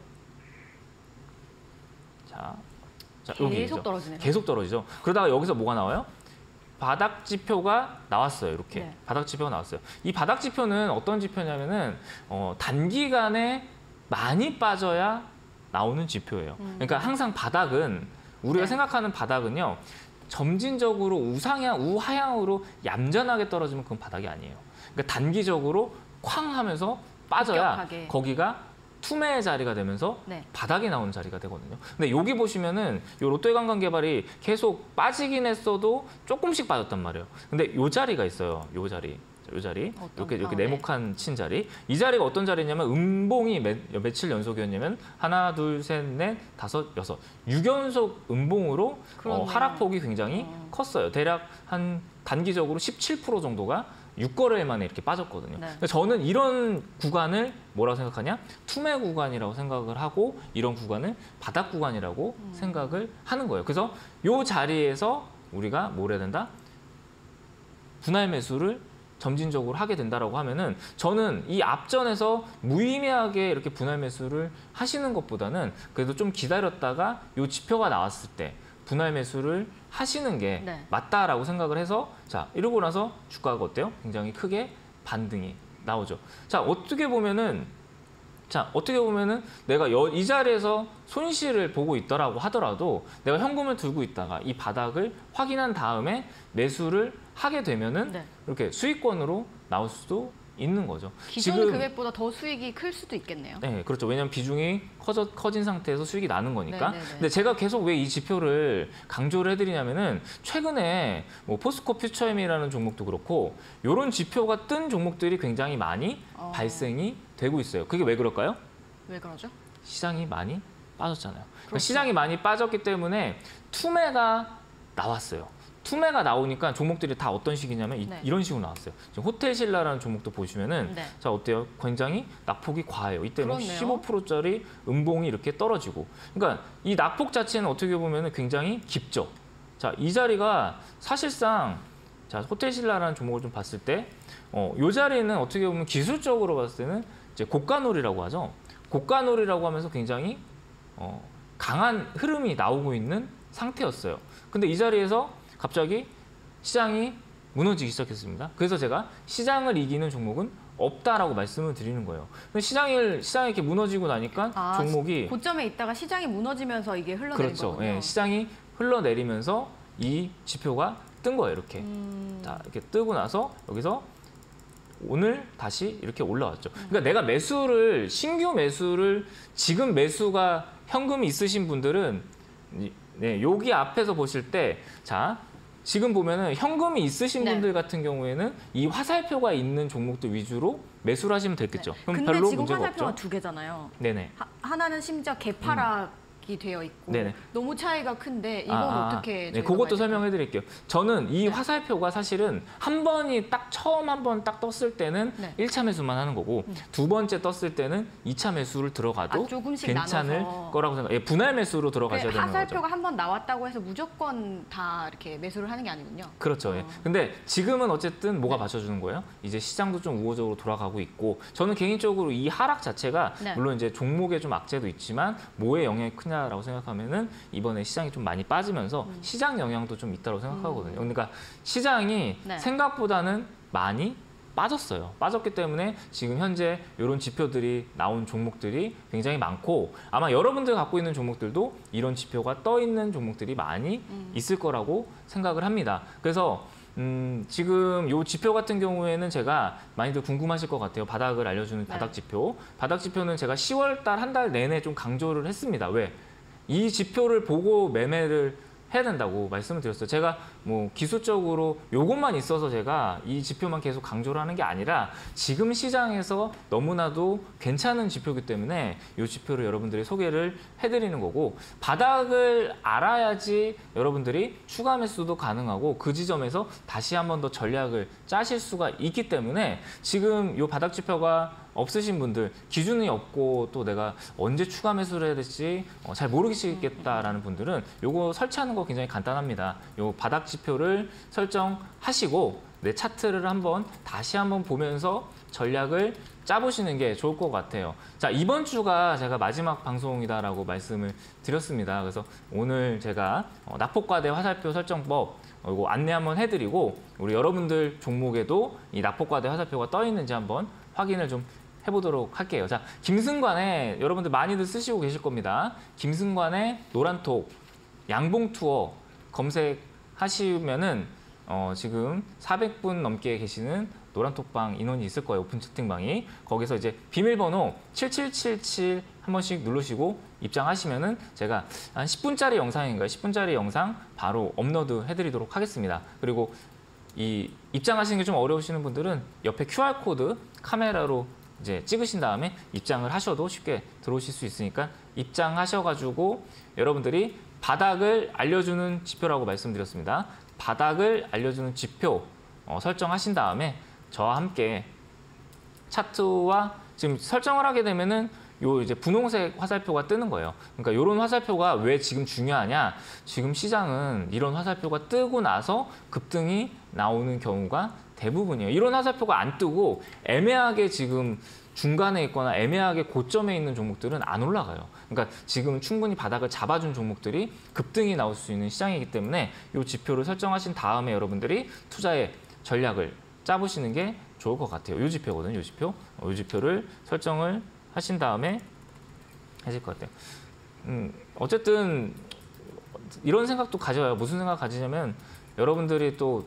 자, 자 계속 여기죠. 떨어지네요. 계속 떨어지죠. 그러다가 여기서 뭐가 나와요? 바닥 지표가 나왔어요. 이렇게 네. 바닥 지표가 나왔어요. 이 바닥 지표는 어떤 지표냐면은 어, 단기간에 많이 빠져야 나오는 지표예요. 음. 그러니까 항상 바닥은 우리가 네. 생각하는 바닥은요. 점진적으로 우상향, 우하향으로 얌전하게 떨어지면 그건 바닥이 아니에요. 그러니까 단기적으로 쾅 하면서 빠져야 급격하게. 거기가 투매의 자리가 되면서 네. 바닥이 나오는 자리가 되거든요. 근데 여기 보시면은 요 롯데관광개발이 계속 빠지긴 했어도 조금씩 빠졌단 말이에요. 근데 요 자리가 있어요. 요 자리. 요 자리. 어떤- 이렇게 이렇게 아, 네. 네모칸 친 자리. 이 자리가 어떤 자리냐면 음봉이 몇, 며칠 연속이었냐면 하나, 둘, 셋, 넷, 다섯, 여섯. 육 연속 음봉으로 어, 그렇네요. 하락폭이 굉장히 어. 컸어요. 대략 한 단기적으로 십칠 퍼센트 정도가 육 거래일 만에 이렇게 빠졌거든요. 네. 근데 저는 이런 구간을 뭐라고 생각하냐? 투매 구간이라고 생각을 하고 이런 구간을 바닥 구간이라고 음. 생각을 하는 거예요. 그래서 이 자리에서 우리가 뭘 해야 된다? 분할 매수를 점진적으로 하게 된다라고 하면은 저는 이 앞전에서 무의미하게 이렇게 분할 매수를 하시는 것보다는 그래도 좀 기다렸다가 이 지표가 나왔을 때 분할 매수를 하시는 게 네. 맞다라고 생각을 해서 자 이러고 나서 주가가 어때요? 굉장히 크게 반등이 나오죠. 자 어떻게 보면은 자 어떻게 보면은 내가 여, 이 자리에서 손실을 보고 있더라고 하더라도 내가 현금을 들고 있다가 이 바닥을 확인한 다음에 매수를 하게 되면은 네. 이렇게 수익권으로 나올 수도 있는 거죠. 기존 금액보다 더 수익이 클 수도 있겠네요. 네, 그렇죠. 왜냐하면 비중이 커져, 커진 상태에서 수익이 나는 거니까. 네네네. 근데 제가 계속 왜 이 지표를 강조를 해드리냐면은 최근에 뭐 포스코 퓨처엠이라는 종목도 그렇고 이런 지표가 뜬 종목들이 굉장히 많이 어. 발생이 되고 있어요. 그게 왜 그럴까요? 왜 그러죠? 시장이 많이 빠졌잖아요. 그러니까 그렇죠. 시장이 많이 빠졌기 때문에 투매가 나왔어요. 투매가 나오니까 종목들이 다 어떤 식이냐면 이, 네. 이런 식으로 나왔어요. 지금 호텔신라라는 종목도 보시면은 네. 자 어때요? 굉장히 낙폭이 과해요. 이때는 그렇네요. 십오 퍼센트짜리 음봉이 이렇게 떨어지고, 그러니까 이 낙폭 자체는 어떻게 보면은 굉장히 깊죠. 자, 이 자리가 사실상 자 호텔신라라는 종목을 좀 봤을 때, 어, 이 자리는 어떻게 보면 기술적으로 봤을 때는 이제 고가놀이라고 하죠. 고가놀이라고 하면서 굉장히 어, 강한 흐름이 나오고 있는 상태였어요. 근데 이 자리에서 갑자기 시장이 무너지기 시작했습니다. 그래서 제가 시장을 이기는 종목은 없다라고 말씀을 드리는 거예요. 근데 시장을 시장이 이렇게 무너지고 나니까 아, 종목이 고점에 있다가 시장이 무너지면서 이게 흘러내린 그렇죠. 거군요. 예, 시장이 흘러내리면서 이 지표가 뜬 거예요. 이렇게 음, 자 이렇게 뜨고 나서 여기서 오늘 다시 이렇게 올라왔죠. 그러니까 내가 매수를 신규 매수를 지금 매수가 현금이 있으신 분들은 이- 네, 여기 앞에서 보실 때 자 지금 보면은 현금이 있으신 네. 분들 같은 경우에는 이 화살표가 있는 종목들 위주로 매수를 하시면 되겠죠. 네. 그럼 근데 별로 지금 문제가 화살표가 없죠. 두 개잖아요. 네네. 하, 하나는 심지어 개파락 되어 있고 네네. 너무 차이가 큰데 이건 아, 아, 어떻게 네, 그것도 설명해 드릴게요. 저는 이 네. 화살표가 사실은 한 번이 딱 처음 한 번 딱 떴을 때는 네. 일 차 매수만 하는 거고 음. 두 번째 떴을 때는 이 차 매수를 들어가도 아, 괜찮을 나눠서. 거라고 생각해요. 예, 분할 매수로 들어가셔야 되는 거죠. 화살표가 한 번 나왔다고 해서 무조건 다 이렇게 매수를 하는 게 아니군요. 그렇죠. 어. 예. 근데 지금은 어쨌든 뭐가 네. 받쳐주는 거예요? 이제 시장도 좀 우호적으로 돌아가고 있고 저는 개인적으로 이 하락 자체가 네. 물론 이제 종목에 좀 악재도 있지만 뭐에 영향이 크냐라고 생각하면은 이번에 시장이 좀 많이 빠지면서 음. 시장 영향도 좀 있다고 생각하거든요. 음. 그러니까 시장이 네. 생각보다는 많이 빠졌어요. 빠졌기 때문에 지금 현재 이런 지표들이 나온 종목들이 굉장히 많고 아마 여러분들 갖고 있는 종목들도 이런 지표가 떠 있는 종목들이 많이 음. 있을 거라고 생각을 합니다. 그래서 음, 지금 이 지표 같은 경우에는 제가 많이들 궁금하실 것 같아요. 바닥을 알려주는 바닥 네. 지표. 바닥 지표는 제가 시월 달 한 달 내내 좀 강조를 했습니다. 왜? 이 지표를 보고 매매를 해야 된다고 말씀을 드렸어요. 제가 뭐 기술적으로 요것만 있어서 제가 이 지표만 계속 강조를 하는 게 아니라 지금 시장에서 너무나도 괜찮은 지표이기 때문에 이 지표를 여러분들이 소개를 해드리는 거고 바닥을 알아야지 여러분들이 추가 매수도 가능하고 그 지점에서 다시 한 번 더 전략을 짜실 수가 있기 때문에 지금 이 바닥 지표가 없으신 분들, 기준이 없고 또 내가 언제 추가 매수를 해야 될지 잘 모르시겠다라는 분들은 요거 설치하는 거 굉장히 간단합니다. 요 바닥 지표를 설정하시고 내 차트를 한번 다시 한번 보면서 전략을 짜보시는 게 좋을 것 같아요. 자, 이번 주가 제가 마지막 방송이다라고 말씀을 드렸습니다. 그래서 오늘 제가 낙폭과대 화살표 설정법 이거 안내 한번 해드리고 우리 여러분들 종목에도 이 낙폭과대 화살표가 떠 있는지 한번 확인을 좀 해보도록 할게요. 자, 김승관의 여러분들 많이들 쓰시고 계실 겁니다. 김승관의 노란톡 양봉 투어 검색하시면은 어, 지금 사백 분 넘게 계시는 노란톡방 인원이 있을 거예요. 오픈 채팅방이. 거기서 이제 비밀번호 칠칠칠칠 한 번씩 누르시고 입장하시면은 제가 한 십 분짜리 영상인가요? 십 분짜리 영상 바로 업로드 해드리도록 하겠습니다. 그리고 이 입장하시는 게 좀 어려우시는 분들은 옆에 큐알코드 카메라로 이제 찍으신 다음에 입장을 하셔도 쉽게 들어오실 수 있으니까 입장하셔가지고 여러분들이 바닥을 알려주는 지표라고 말씀드렸습니다. 바닥을 알려주는 지표 어, 설정하신 다음에 저와 함께 차트와 지금 설정을 하게 되면은 요 이제 분홍색 화살표가 뜨는 거예요. 그러니까 이런 화살표가 왜 지금 중요하냐? 지금 시장은 이런 화살표가 뜨고 나서 급등이 나오는 경우가 대부분이에요. 이런 화살표가 안 뜨고 애매하게 지금 중간에 있거나 애매하게 고점에 있는 종목들은 안 올라가요. 그러니까 지금 충분히 바닥을 잡아준 종목들이 급등이 나올 수 있는 시장이기 때문에 이 지표를 설정하신 다음에 여러분들이 투자의 전략을 짜보시는 게 좋을 것 같아요. 이 지표거든요. 이 지표. 이 지표를 설정을 하신 다음에 하실 것 같아요. 음, 어쨌든 이런 생각도 가져요. 무슨 생각 가지냐면 여러분들이 또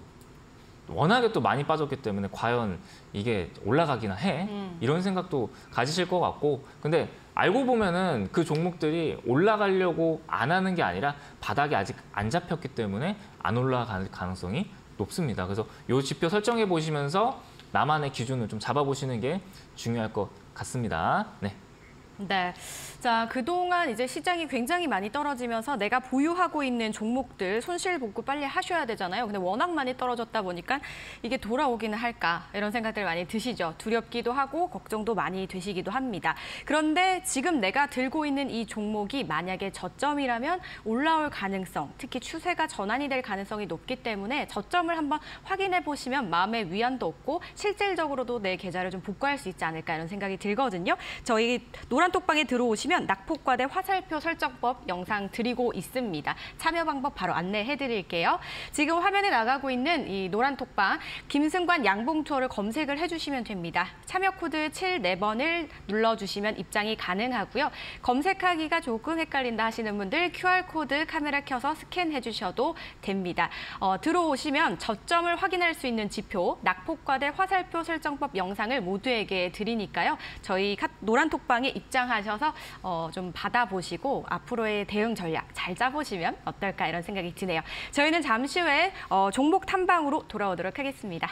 워낙에 또 많이 빠졌기 때문에 과연 이게 올라가기나 해? 음. 이런 생각도 가지실 것 같고 근데 알고 보면은 그 종목들이 올라가려고 안 하는 게 아니라 바닥이 아직 안 잡혔기 때문에 안 올라갈 가능성이 높습니다. 그래서 이 지표 설정해 보시면서 나만의 기준을 좀 잡아보시는 게 중요할 것 같습니다. 네. 네. 자, 그동안 이제 시장이 굉장히 많이 떨어지면서 내가 보유하고 있는 종목들 손실 복구 빨리 하셔야 되잖아요. 근데 워낙 많이 떨어졌다 보니까 이게 돌아오기는 할까 이런 생각들 많이 드시죠. 두렵기도 하고 걱정도 많이 되시기도 합니다. 그런데 지금 내가 들고 있는 이 종목이 만약에 저점이라면 올라올 가능성, 특히 추세가 전환이 될 가능성이 높기 때문에 저점을 한번 확인해 보시면 마음의 위안도 얻고 실질적으로도 내 계좌를 좀 복구할 수 있지 않을까 이런 생각이 들거든요. 저희 노란 톡방에 들어오시면 낙폭과대 화살표 설정법 영상 드리고 있습니다. 참여 방법 바로 안내해 드릴게요. 지금 화면에 나가고 있는 이 노란 톡방 김승관 양봉 투어를 검색을 해주시면 됩니다. 참여 코드 칠 네 번을 눌러주시면 입장이 가능하고요. 검색하기가 조금 헷갈린다 하시는 분들 큐알코드 카메라 켜서 스캔해 주셔도 됩니다. 어, 들어오시면 저점을 확인할 수 있는 지표 낙폭과대 화살표 설정법 영상을 모두에게 드리니까요. 저희 노란 톡방에 입장 하셔서 어, 좀 받아보시고 앞으로의 대응 전략 잘 짜보시면 어떨까 이런 생각이 드네요. 저희는 잠시 후에 어, 종목 탐방으로 돌아오도록 하겠습니다.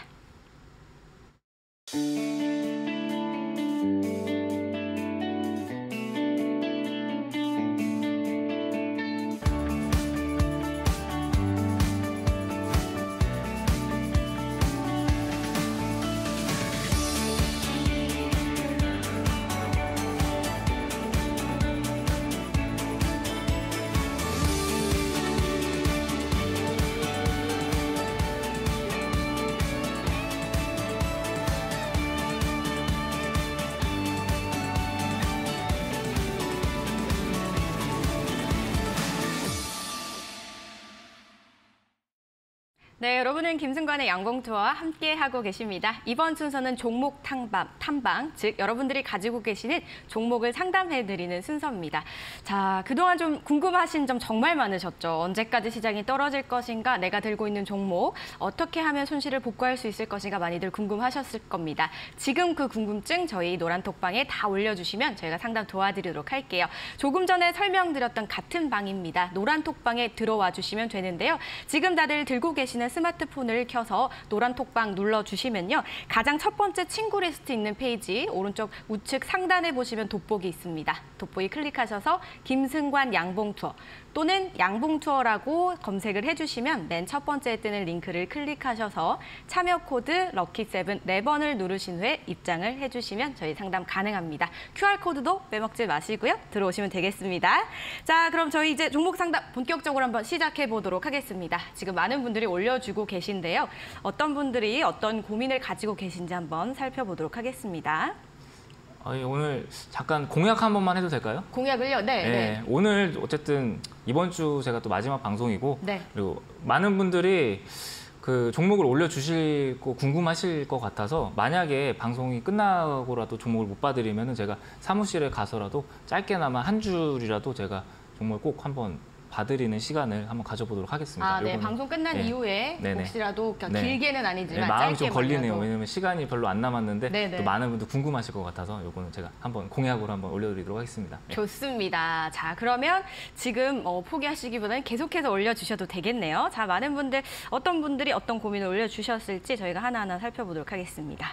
네, 여러분은 김승관의 양봉투어와 함께하고 계십니다. 이번 순서는 종목 탐방, 탐방, 즉 여러분들이 가지고 계시는 종목을 상담해드리는 순서입니다. 자, 그동안 좀 궁금하신 점 정말 많으셨죠. 언제까지 시장이 떨어질 것인가, 내가 들고 있는 종목, 어떻게 하면 손실을 복구할 수 있을 것인가 많이들 궁금하셨을 겁니다. 지금 그 궁금증 저희 노란톡방에 다 올려주시면 저희가 상담 도와드리도록 할게요. 조금 전에 설명드렸던 같은 방입니다. 노란톡방에 들어와 주시면 되는데요. 지금 다들 들고 계시는 스마트폰을 켜서 노란톡방 눌러주시면요. 가장 첫 번째 친구 리스트 있는 페이지 오른쪽 우측 상단에 보시면 돋보기 있습니다. 돋보기 클릭하셔서 김승관 양봉투어 또는 양봉투어라고 검색을 해주시면 맨 첫 번째에 뜨는 링크를 클릭하셔서 참여 코드 럭키세븐 네 번을 누르신 후에 입장을 해주시면 저희 상담 가능합니다. 큐알코드도 빼먹지 마시고요. 들어오시면 되겠습니다. 자, 그럼 저희 이제 종목 상담 본격적으로 한번 시작해 보도록 하겠습니다. 지금 많은 분들이 올려주고 계신데요. 어떤 분들이 어떤 고민을 가지고 계신지 한번 살펴보도록 하겠습니다. 아니, 오늘 잠깐 공약 한 번만 해도 될까요? 공약을요? 네. 네, 네. 오늘 어쨌든 이번 주 제가 또 마지막 방송이고 네. 그리고 많은 분들이 그 종목을 올려주실 거 궁금하실 것 같아서 만약에 방송이 끝나고라도 종목을 못 봐드리면 제가 사무실에 가서라도 짧게나마 한 줄이라도 제가 종목을 꼭 한번 봐드리는 시간을 한번 가져보도록 하겠습니다. 아, 네. 요거는, 방송 끝난 네. 이후에 네네. 혹시라도 네. 길게는 아니지만 네, 마음이 좀 짧게만이라도. 걸리네요. 왜냐면 시간이 별로 안 남았는데 네네. 또 많은 분들 궁금하실 것 같아서 요거는 제가 한번 공약으로 한번 올려드리도록 하겠습니다. 네. 좋습니다. 자, 그러면 지금 어, 포기하시기보다는 계속해서 올려주셔도 되겠네요. 자, 많은 분들, 어떤 분들이 어떤 고민을 올려주셨을지 저희가 하나하나 살펴보도록 하겠습니다.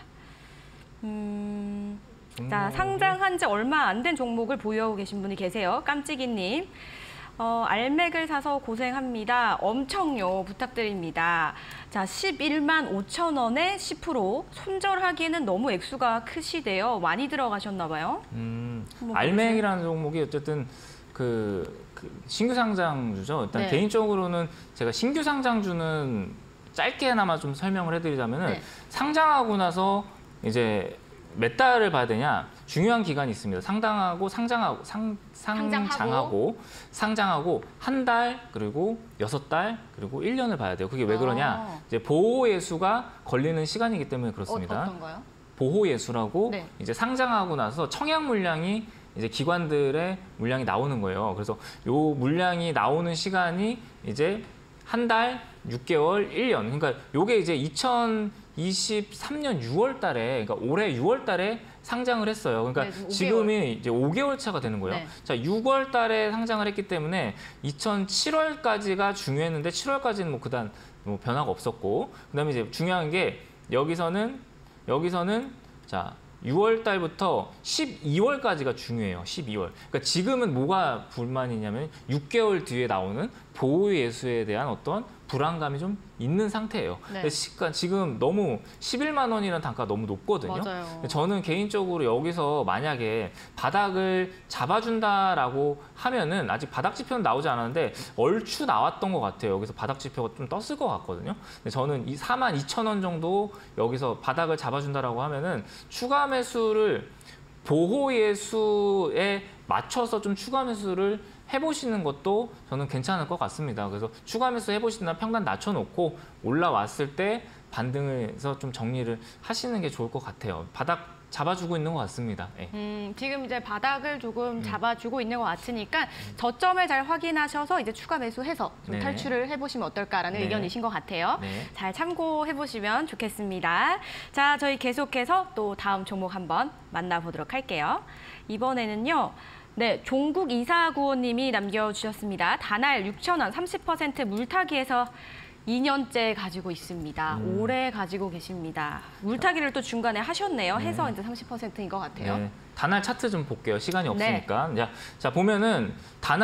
음, 자, 상장한 지 얼마 안 된 종목을 보유하고 계신 분이 계세요. 깜찍이님. 어, 알맥을 사서 고생합니다. 엄청요. 부탁드립니다. 자, 십일만 오천 원에 십 퍼센트. 손절하기에는 너무 액수가 크시대요. 많이 들어가셨나 봐요. 음, 뭐 알맥이라는 종목이 어쨌든 그, 그 신규 상장주죠. 일단 네. 개인적으로는 제가 신규 상장주는 짧게나마 좀 설명을 해드리자면은 네. 상장하고 나서 이제 몇 달을 봐야 되냐 중요한 기간이 있습니다. 상장하고 상장하고 상, 상장하고 상장하고 한 달 그리고 여섯 달 그리고 일 년을 봐야 돼요. 그게 왜 그러냐? 아. 이제 보호 예수가 걸리는 시간이기 때문에 그렇습니다. 어, 어떤가요? 보호 예수라고 네. 이제 상장하고 나서 청약 물량이 이제 기관들의 물량이 나오는 거예요. 그래서 요 물량이 나오는 시간이 이제 한 달, 육 개월, 일 년. 그러니까 요게 이제 이천이십삼 년 유월 달에, 그러니까 올해 유월 달에 상장을 했어요. 그러니까 네, 지금이 이제 오 개월 차가 되는 거예요. 네. 자, 유월 달에 상장을 했기 때문에 이천칠월까지가 중요했는데 칠월까지는 뭐 그다음 뭐 변화가 없었고, 그다음에 이제 중요한 게 여기서는 여기서는 자. 유월 달부터 십이월까지가 중요해요. 십이월. 그러니까 지금은 뭐가 불만이냐면 육 개월 뒤에 나오는 보호 예수에 대한 어떤 불안감이 좀 있는 상태예요. 네. 근데 시가 지금 너무 십일만 원이라는 단가가 너무 높거든요. 맞아요. 저는 개인적으로 여기서 만약에 바닥을 잡아준다라고 하면은 아직 바닥 지표는 나오지 않았는데 얼추 나왔던 것 같아요. 여기서 바닥 지표가 좀 떴을 것 같거든요. 근데 저는 이 사만 이천 원 정도 여기서 바닥을 잡아준다라고 하면은 추가 매수를 보호 예수에 맞춰서 좀 추가 매수를 해보시는 것도 저는 괜찮을 것 같습니다. 그래서 추가 매수 해보신다면 평단 낮춰놓고 올라왔을 때 반등을 해서 좀 정리를 하시는 게 좋을 것 같아요. 바닥 잡아주고 있는 것 같습니다. 네. 음, 지금 이제 바닥을 조금 잡아주고 있는 것 같으니까 저점을 잘 확인하셔서 이제 추가 매수해서 좀 네. 탈출을 해보시면 어떨까라는 네. 의견이신 것 같아요. 네. 잘 참고해보시면 좋겠습니다. 자, 저희 계속해서 또 다음 종목 한번 만나보도록 할게요. 이번에는요. 네, 종국 이사구호님이 남겨주셨습니다. 단알 육천 원 삼십 퍼센트 물타기에서 이 년째 가지고 있습니다. 음. 오래 가지고 계십니다. 물타기를 또 중간에 하셨네요. 네. 해서 이제 삼십 퍼센트인 것 같아요. 네. 단알 차트 좀 볼게요. 시간이 네. 없으니까. 자, 자, 보면은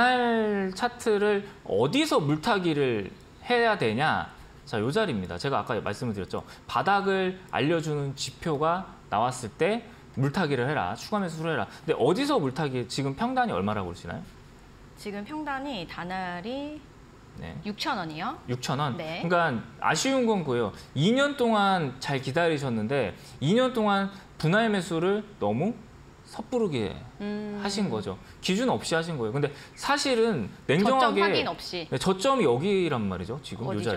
단알 차트를 어디서 물타기를 해야 되냐? 자, 요 자리입니다. 제가 아까 말씀을 드렸죠. 바닥을 알려주는 지표가 나왔을 때 물타기를 해라. 추가 매수를 해라. 근데 어디서 물타기, 지금 평단이 얼마라고 그러시나요? 지금 평단이 단알이 네. 육천 원이요. 육천 원. 네. 그러니까 아쉬운 건 그거예요. 이 년 동안 잘 기다리셨는데 이 년 동안 분할 매수를 너무 섣부르게 음... 하신 거죠. 기준 없이 하신 거예요. 근데 사실은 냉정하게 저점 확인 없이. 네, 저점이 여기란 말이죠. 지금 이 어디죠? 자리.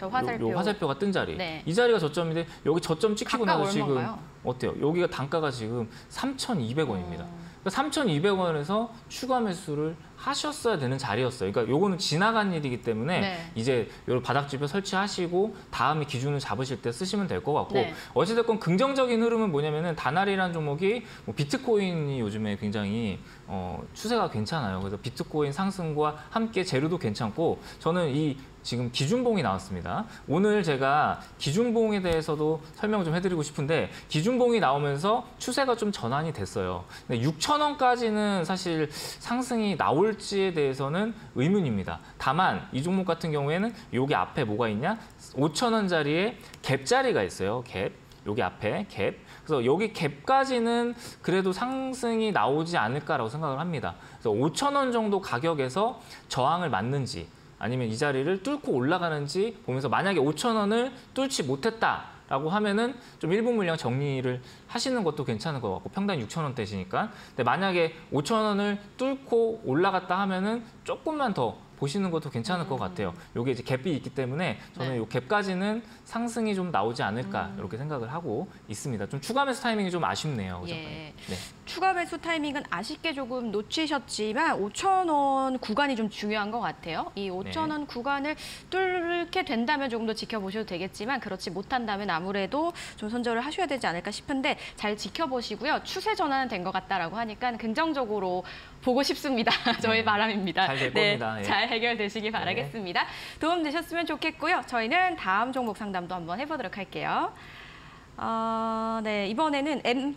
저 화살표. 요, 요 화살표가 뜬 자리. 네. 이 자리가 저점인데 여기 저점 찍히고 단가 나서 지금 얼마인가요? 어때요? 여기가 단가가 지금 삼천이백 원입니다. 음. 그러니까 삼천이백 원에서 추가 매수를 하셨어야 되는 자리였어요. 그러니까 요거는 지나간 일이기 때문에 네. 이제 요 바닥 지표 설치하시고 다음에 기준을 잡으실 때 쓰시면 될 것 같고 네. 어찌됐건 긍정적인 흐름은 뭐냐면은 다날이라는 종목이 뭐 비트코인이 요즘에 굉장히 어, 추세가 괜찮아요. 그래서 비트코인 상승과 함께 재료도 괜찮고 저는 이 지금 기준봉이 나왔습니다. 오늘 제가 기준봉에 대해서도 설명 좀 해드리고 싶은데 기준봉이 나오면서 추세가 좀 전환이 됐어요. 근데 육천 원까지는 사실 상승이 나올지에 대해서는 의문입니다. 다만 이 종목 같은 경우에는 여기 앞에 뭐가 있냐? 오천 원짜리에 갭자리가 있어요. 갭. 여기 앞에 갭. 그래서 여기 갭까지는 그래도 상승이 나오지 않을까라고 생각을 합니다. 그래서 오천 원 정도 가격에서 저항을 맞는지 아니면 이 자리를 뚫고 올라가는지 보면서 만약에 오천 원을 뚫지 못했다라고 하면은 좀 일부 물량 정리를 하시는 것도 괜찮은 것 같고 평단 육천 원대시니까. 근데 만약에 오천 원을 뚫고 올라갔다 하면은 조금만 더 보시는 것도 괜찮을 것 같아요. 요게 이제 갭이 있기 때문에 저는 네. 요 갭까지는 상승이 좀 나오지 않을까 음. 이렇게 생각을 하고 있습니다. 좀 추가 매수 타이밍이 좀 아쉽네요. 그죠? 예. 네. 추가 매수 타이밍은 아쉽게 조금 놓치셨지만 오천 원 구간이 좀 중요한 것 같아요. 이 오천 원 네. 구간을 뚫게 된다면 조금 더 지켜보셔도 되겠지만 그렇지 못한다면 아무래도 좀 손절을 하셔야 되지 않을까 싶은데 잘 지켜보시고요. 추세 전환은 된 것 같다라고 하니까 긍정적으로 보고 싶습니다. 저의 네. 바람입니다. 잘 될 네, 겁니다. 예. 잘 해결되시기 바라겠습니다. 도움 되셨으면 좋겠고요. 저희는 다음 종목 상담도 한번 해보도록 할게요. 어, 네, 이번에는 M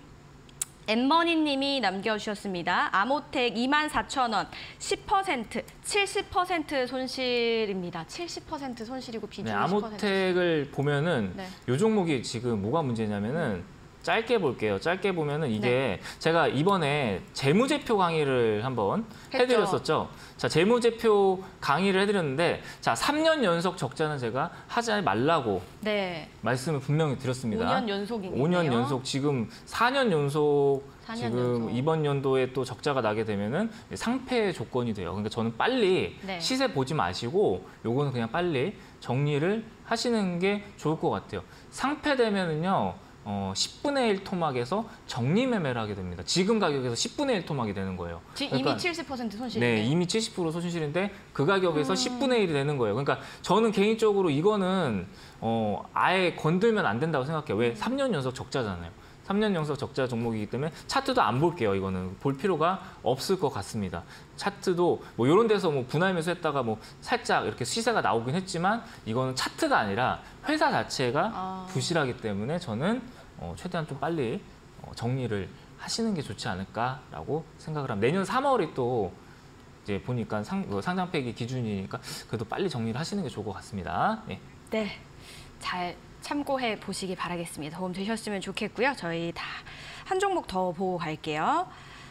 엠머니님이 남겨주셨습니다. 아모텍 이만 사천 원, 십 퍼센트, 칠십 퍼센트 손실입니다. 칠십 퍼센트 손실이고 비중이 네, 십 퍼센트. 아모텍을 보면은 네. 요 종목이 지금 뭐가 문제냐면은 짧게 볼게요. 짧게 보면은 이게 네. 제가 이번에 재무제표 강의를 한번 했죠. 해드렸었죠. 자, 재무제표 강의를 해드렸는데 자, 삼 년 연속 적자는 제가 하지 말라고 네, 말씀을 분명히 드렸습니다. 오 년 연속이네요. 오 년 연속 지금 사 년 연속 사 년 지금 연속. 이번 연도에 또 적자가 나게 되면은 상패 조건이 돼요. 그러니까 저는 빨리 네. 시세 보지 마시고 요거는 그냥 빨리 정리를 하시는 게 좋을 것 같아요. 상패 되면은요. 어, 십분의 일 토막에서 정리 매매를 하게 됩니다. 지금 가격에서 십분의 일 토막이 되는 거예요. 지금 이미 칠십 퍼센트 손실이네요. 네, 이미 칠십 퍼센트 손실인데 그 가격에서 음. 십분의 일이 되는 거예요. 그러니까 저는 개인적으로 이거는 어, 아예 건들면 안 된다고 생각해요. 왜? 삼 년 연속 적자잖아요. 삼 년 연속 적자 종목이기 때문에 차트도 안 볼게요. 이거는 볼 필요가 없을 것 같습니다. 차트도 뭐 이런 데서 뭐 분할 매수했다가 뭐 살짝 이렇게 시세가 나오긴 했지만 이거는 차트가 아니라 회사 자체가 아. 부실하기 때문에 저는 어, 최대한 좀 빨리 어, 정리를 하시는 게 좋지 않을까라고 생각을 합니다. 내년 삼월이 또 이제 보니까 상, 어, 상장폐기 기준이니까 그래도 빨리 정리를 하시는 게 좋을 것 같습니다. 네. 네, 잘 참고해 보시기 바라겠습니다. 도움 되셨으면 좋겠고요. 저희 다 한 종목 더 보고 갈게요.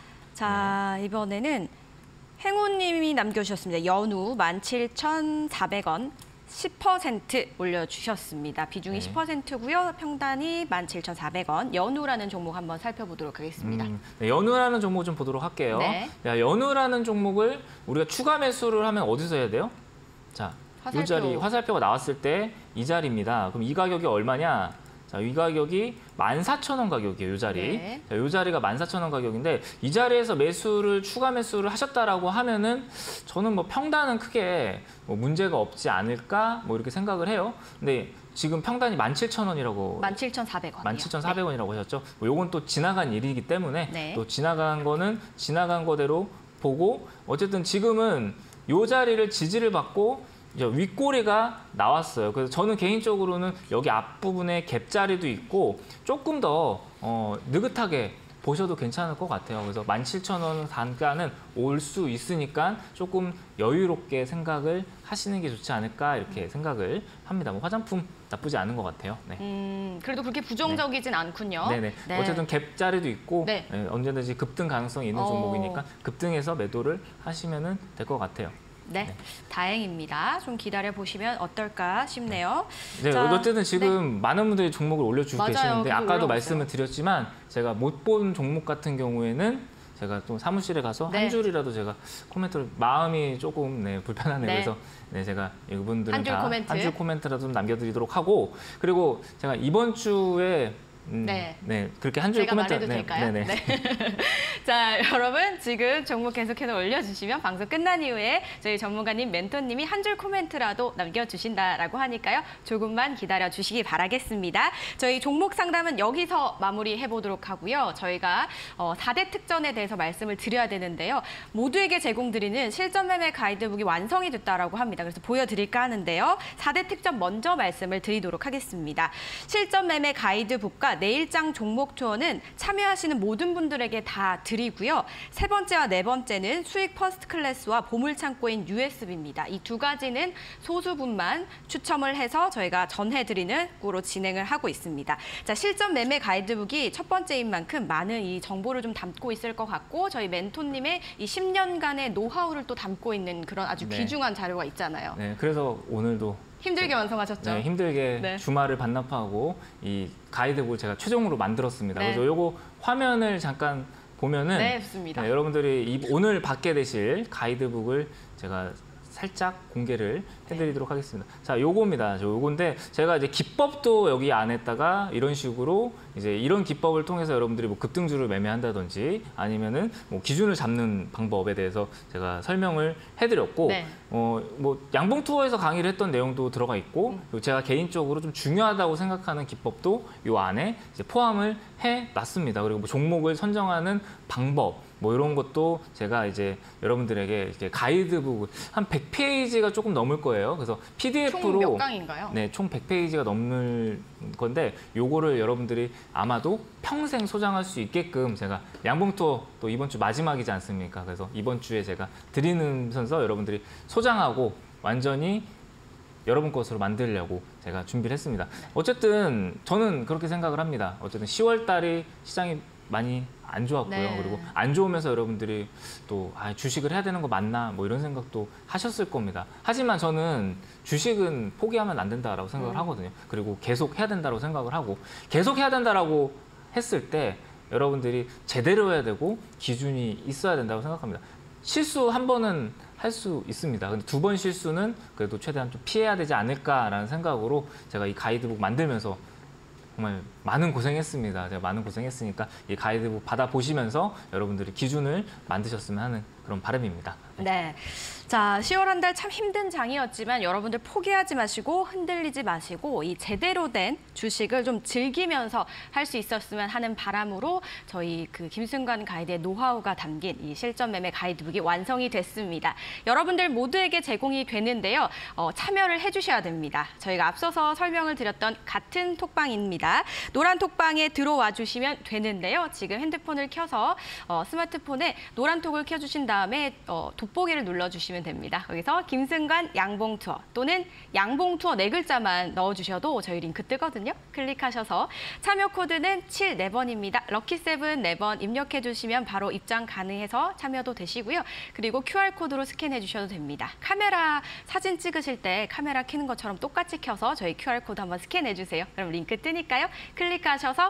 자, 네. 이번에는 행운님이 남겨주셨습니다. 연우 만 칠천사백 원. 십 퍼센트 올려주셨습니다. 비중이 네. 십 퍼센트고요. 평단이 만 칠천사백 원. 연우라는 종목 한번 살펴보도록 하겠습니다. 음, 네, 연우라는 종목 좀 보도록 할게요. 네. 야, 연우라는 종목을 우리가 추가 매수를 하면 어디서 해야 돼요? 자, 화살표. 이 자리 화살표가 나왔을 때 이 자리입니다. 그럼 이 가격이 얼마냐? 자, 이 가격이 만 사천 원 가격이에요. 이 자리. 네. 자, 이 자리가 만 사천 원 가격인데 이 자리에서 매수를 추가 매수를 하셨다라고 하면은 저는 뭐 평단은 크게 뭐 문제가 없지 않을까 뭐 이렇게 생각을 해요. 근데 지금 평단이 만 칠천 원이라고 만 칠천사백 원. 만 칠천사백 원이라고 하셨죠. 뭐 요건 또 지나간 일이기 때문에 네. 또 지나간 거는 지나간 거대로 보고 어쨌든 지금은 요 자리를 지지를 받고 이제 윗꼬리가 나왔어요. 그래서 저는 개인적으로는 여기 앞부분에 갭자리도 있고 조금 더 어, 느긋하게 보셔도 괜찮을 것 같아요. 그래서 만 칠천 원 단가는 올 수 있으니까 조금 여유롭게 생각을 하시는 게 좋지 않을까 이렇게 생각을 합니다. 뭐 화장품 나쁘지 않은 것 같아요. 네. 음, 그래도 그렇게 부정적이진 않군요. 네네. 네. 어쨌든 갭자리도 있고 네. 네, 언제든지 급등 가능성이 있는 어. 종목이니까 급등해서 매도를 하시면 될 것 같아요. 네, 네. 다행입니다. 좀 기다려 보시면 어떨까 싶네요. 네, 자, 어쨌든 지금 많은 분들이 종목을 올려주고 맞아요. 계시는데 계속 아까도 올라오고 말씀을 있어요. 드렸지만 제가 못 본 종목 같은 경우에는 제가 좀 사무실에 가서 네. 한 줄이라도 제가 코멘트를 마음이 조금 네, 불편하네요. 네. 그래서 네, 제가 이분들은 한줄 다 코멘트. 한 줄 코멘트라도 좀 남겨드리도록 하고 그리고 제가 이번 주에 음, 네. 네, 그렇게 한 줄 제가 코멘트 말해도 될까요? 네, 네. 네. 자, 여러분 지금 종목 계속해서 올려주시면 방송 끝난 이후에 저희 전문가님, 멘토님이 한 줄 코멘트라도 남겨주신다라고 하니까요. 조금만 기다려주시기 바라겠습니다. 저희 종목 상담은 여기서 마무리해보도록 하고요. 저희가 어, 사 대 특전에 대해서 말씀을 드려야 되는데요. 모두에게 제공드리는 실전 매매 가이드북이 완성이 됐다라고 합니다. 그래서 보여드릴까 하는데요. 사 대 특전 먼저 말씀을 드리도록 하겠습니다. 실전 매매 가이드북과 내일장 종목 투어는 참여하시는 모든 분들에게 다 드리고요. 세 번째와 네 번째는 수익 퍼스트 클래스와 보물 창고인 유에스비입니다. 이 두 가지는 소수분만 추첨을 해서 저희가 전해드리는 구로 진행을 하고 있습니다. 자, 실전 매매 가이드북이 첫 번째인 만큼 많은 이 정보를 좀 담고 있을 것 같고 저희 멘토님의 이 십 년간의 노하우를 또 담고 있는 그런 아주 네. 귀중한 자료가 있잖아요. 네, 그래서 오늘도 힘들게 완성하셨죠? 네, 힘들게 네. 주말을 반납하고 이 가이드북을 제가 최종으로 만들었습니다. 네. 그래서 요거 화면을 잠깐 보면은 네, 좋습니다. 네, 여러분들이 이, 오늘 받게 되실 가이드북을 제가 살짝 공개를 해드리도록 하겠습니다. 자, 요겁니다. 저 요건데 제가 이제 기법도 여기 안에다가 이런 식으로 이제 이런 기법을 통해서 여러분들이 뭐 급등주를 매매한다든지 아니면은 뭐 기준을 잡는 방법에 대해서 제가 설명을 해드렸고, 네. 어, 뭐 양봉 투어에서 강의를 했던 내용도 들어가 있고, 그리고 제가 개인적으로 좀 중요하다고 생각하는 기법도 요 안에 이제 포함을 해놨습니다. 그리고 뭐 종목을 선정하는 방법. 뭐 이런 것도 제가 이제 여러분들에게 이렇게 가이드북 한 백 페이지가 조금 넘을 거예요. 그래서 피디에프로 총 몇 강인가요? 네, 총 백 페이지가 넘는 건데 요거를 여러분들이 아마도 평생 소장할 수 있게끔 제가 양봉 투어 또 이번 주 마지막이지 않습니까? 그래서 이번 주에 제가 드리는 선서 여러분들이 소장하고 완전히 여러분 것으로 만들려고 제가 준비를 했습니다. 어쨌든 저는 그렇게 생각을 합니다. 어쨌든 시월 달이 시장이 많이 안 좋았고요. 네. 그리고 안 좋으면서 여러분들이 또 아, 주식을 해야 되는 거 맞나 뭐 이런 생각도 하셨을 겁니다. 하지만 저는 주식은 포기하면 안 된다라고 생각을 음. 하거든요. 그리고 계속 해야 된다고 생각을 하고 계속 해야 된다라고 했을 때 여러분들이 제대로 해야 되고 기준이 있어야 된다고 생각합니다. 실수 한 번은 할 수 있습니다. 근데 두 번 실수는 그래도 최대한 좀 피해야 되지 않을까라는 생각으로 제가 이 가이드북 만들면서 정말 많은 고생했습니다. 제가 많은 고생했으니까 이 가이드북 받아보시면서 여러분들이 기준을 만드셨으면 하는 그런 바람입니다. 네. 자, 시월 한 달 참 힘든 장이었지만 여러분들 포기하지 마시고 흔들리지 마시고 이 제대로 된 주식을 좀 즐기면서 할 수 있었으면 하는 바람으로 저희 그 김순관 가이드의 노하우가 담긴 이 실전 매매 가이드북이 완성이 됐습니다. 여러분들 모두에게 제공이 되는데요. 어, 참여를 해주셔야 됩니다. 저희가 앞서서 설명을 드렸던 같은 톡방입니다. 노란 톡방에 들어와 주시면 되는데요. 지금 핸드폰을 켜서 어, 스마트폰에 노란 톡을 켜주신 다음에 어, 돋보기를 눌러주시면 됩니다. 여기서 김승관 양봉 투어 또는 양봉 투어 네 글자만 넣어주셔도 저희 링크 뜨거든요. 클릭하셔서 참여 코드는 칠 네 번입니다. 럭키세븐 네 번 입력해 주시면 바로 입장 가능해서 참여도 되시고요. 그리고 큐알 코드로 스캔해 주셔도 됩니다. 카메라 사진 찍으실 때 카메라 켜는 것처럼 똑같이 켜서 저희 큐알 코드 한번 스캔해 주세요. 그럼 링크 뜨니까요. 클릭하셔서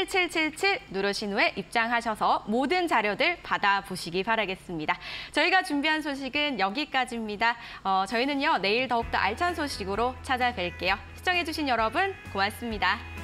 칠칠칠칠 누르신 후에 입장하셔서 모든 자료들 받아보시기 바라겠습니다. 저희가 준비한 소식은 여기까지입니다. 어, 저희는요 내일 더욱더 알찬 소식으로 찾아뵐게요. 시청해주신 여러분 고맙습니다.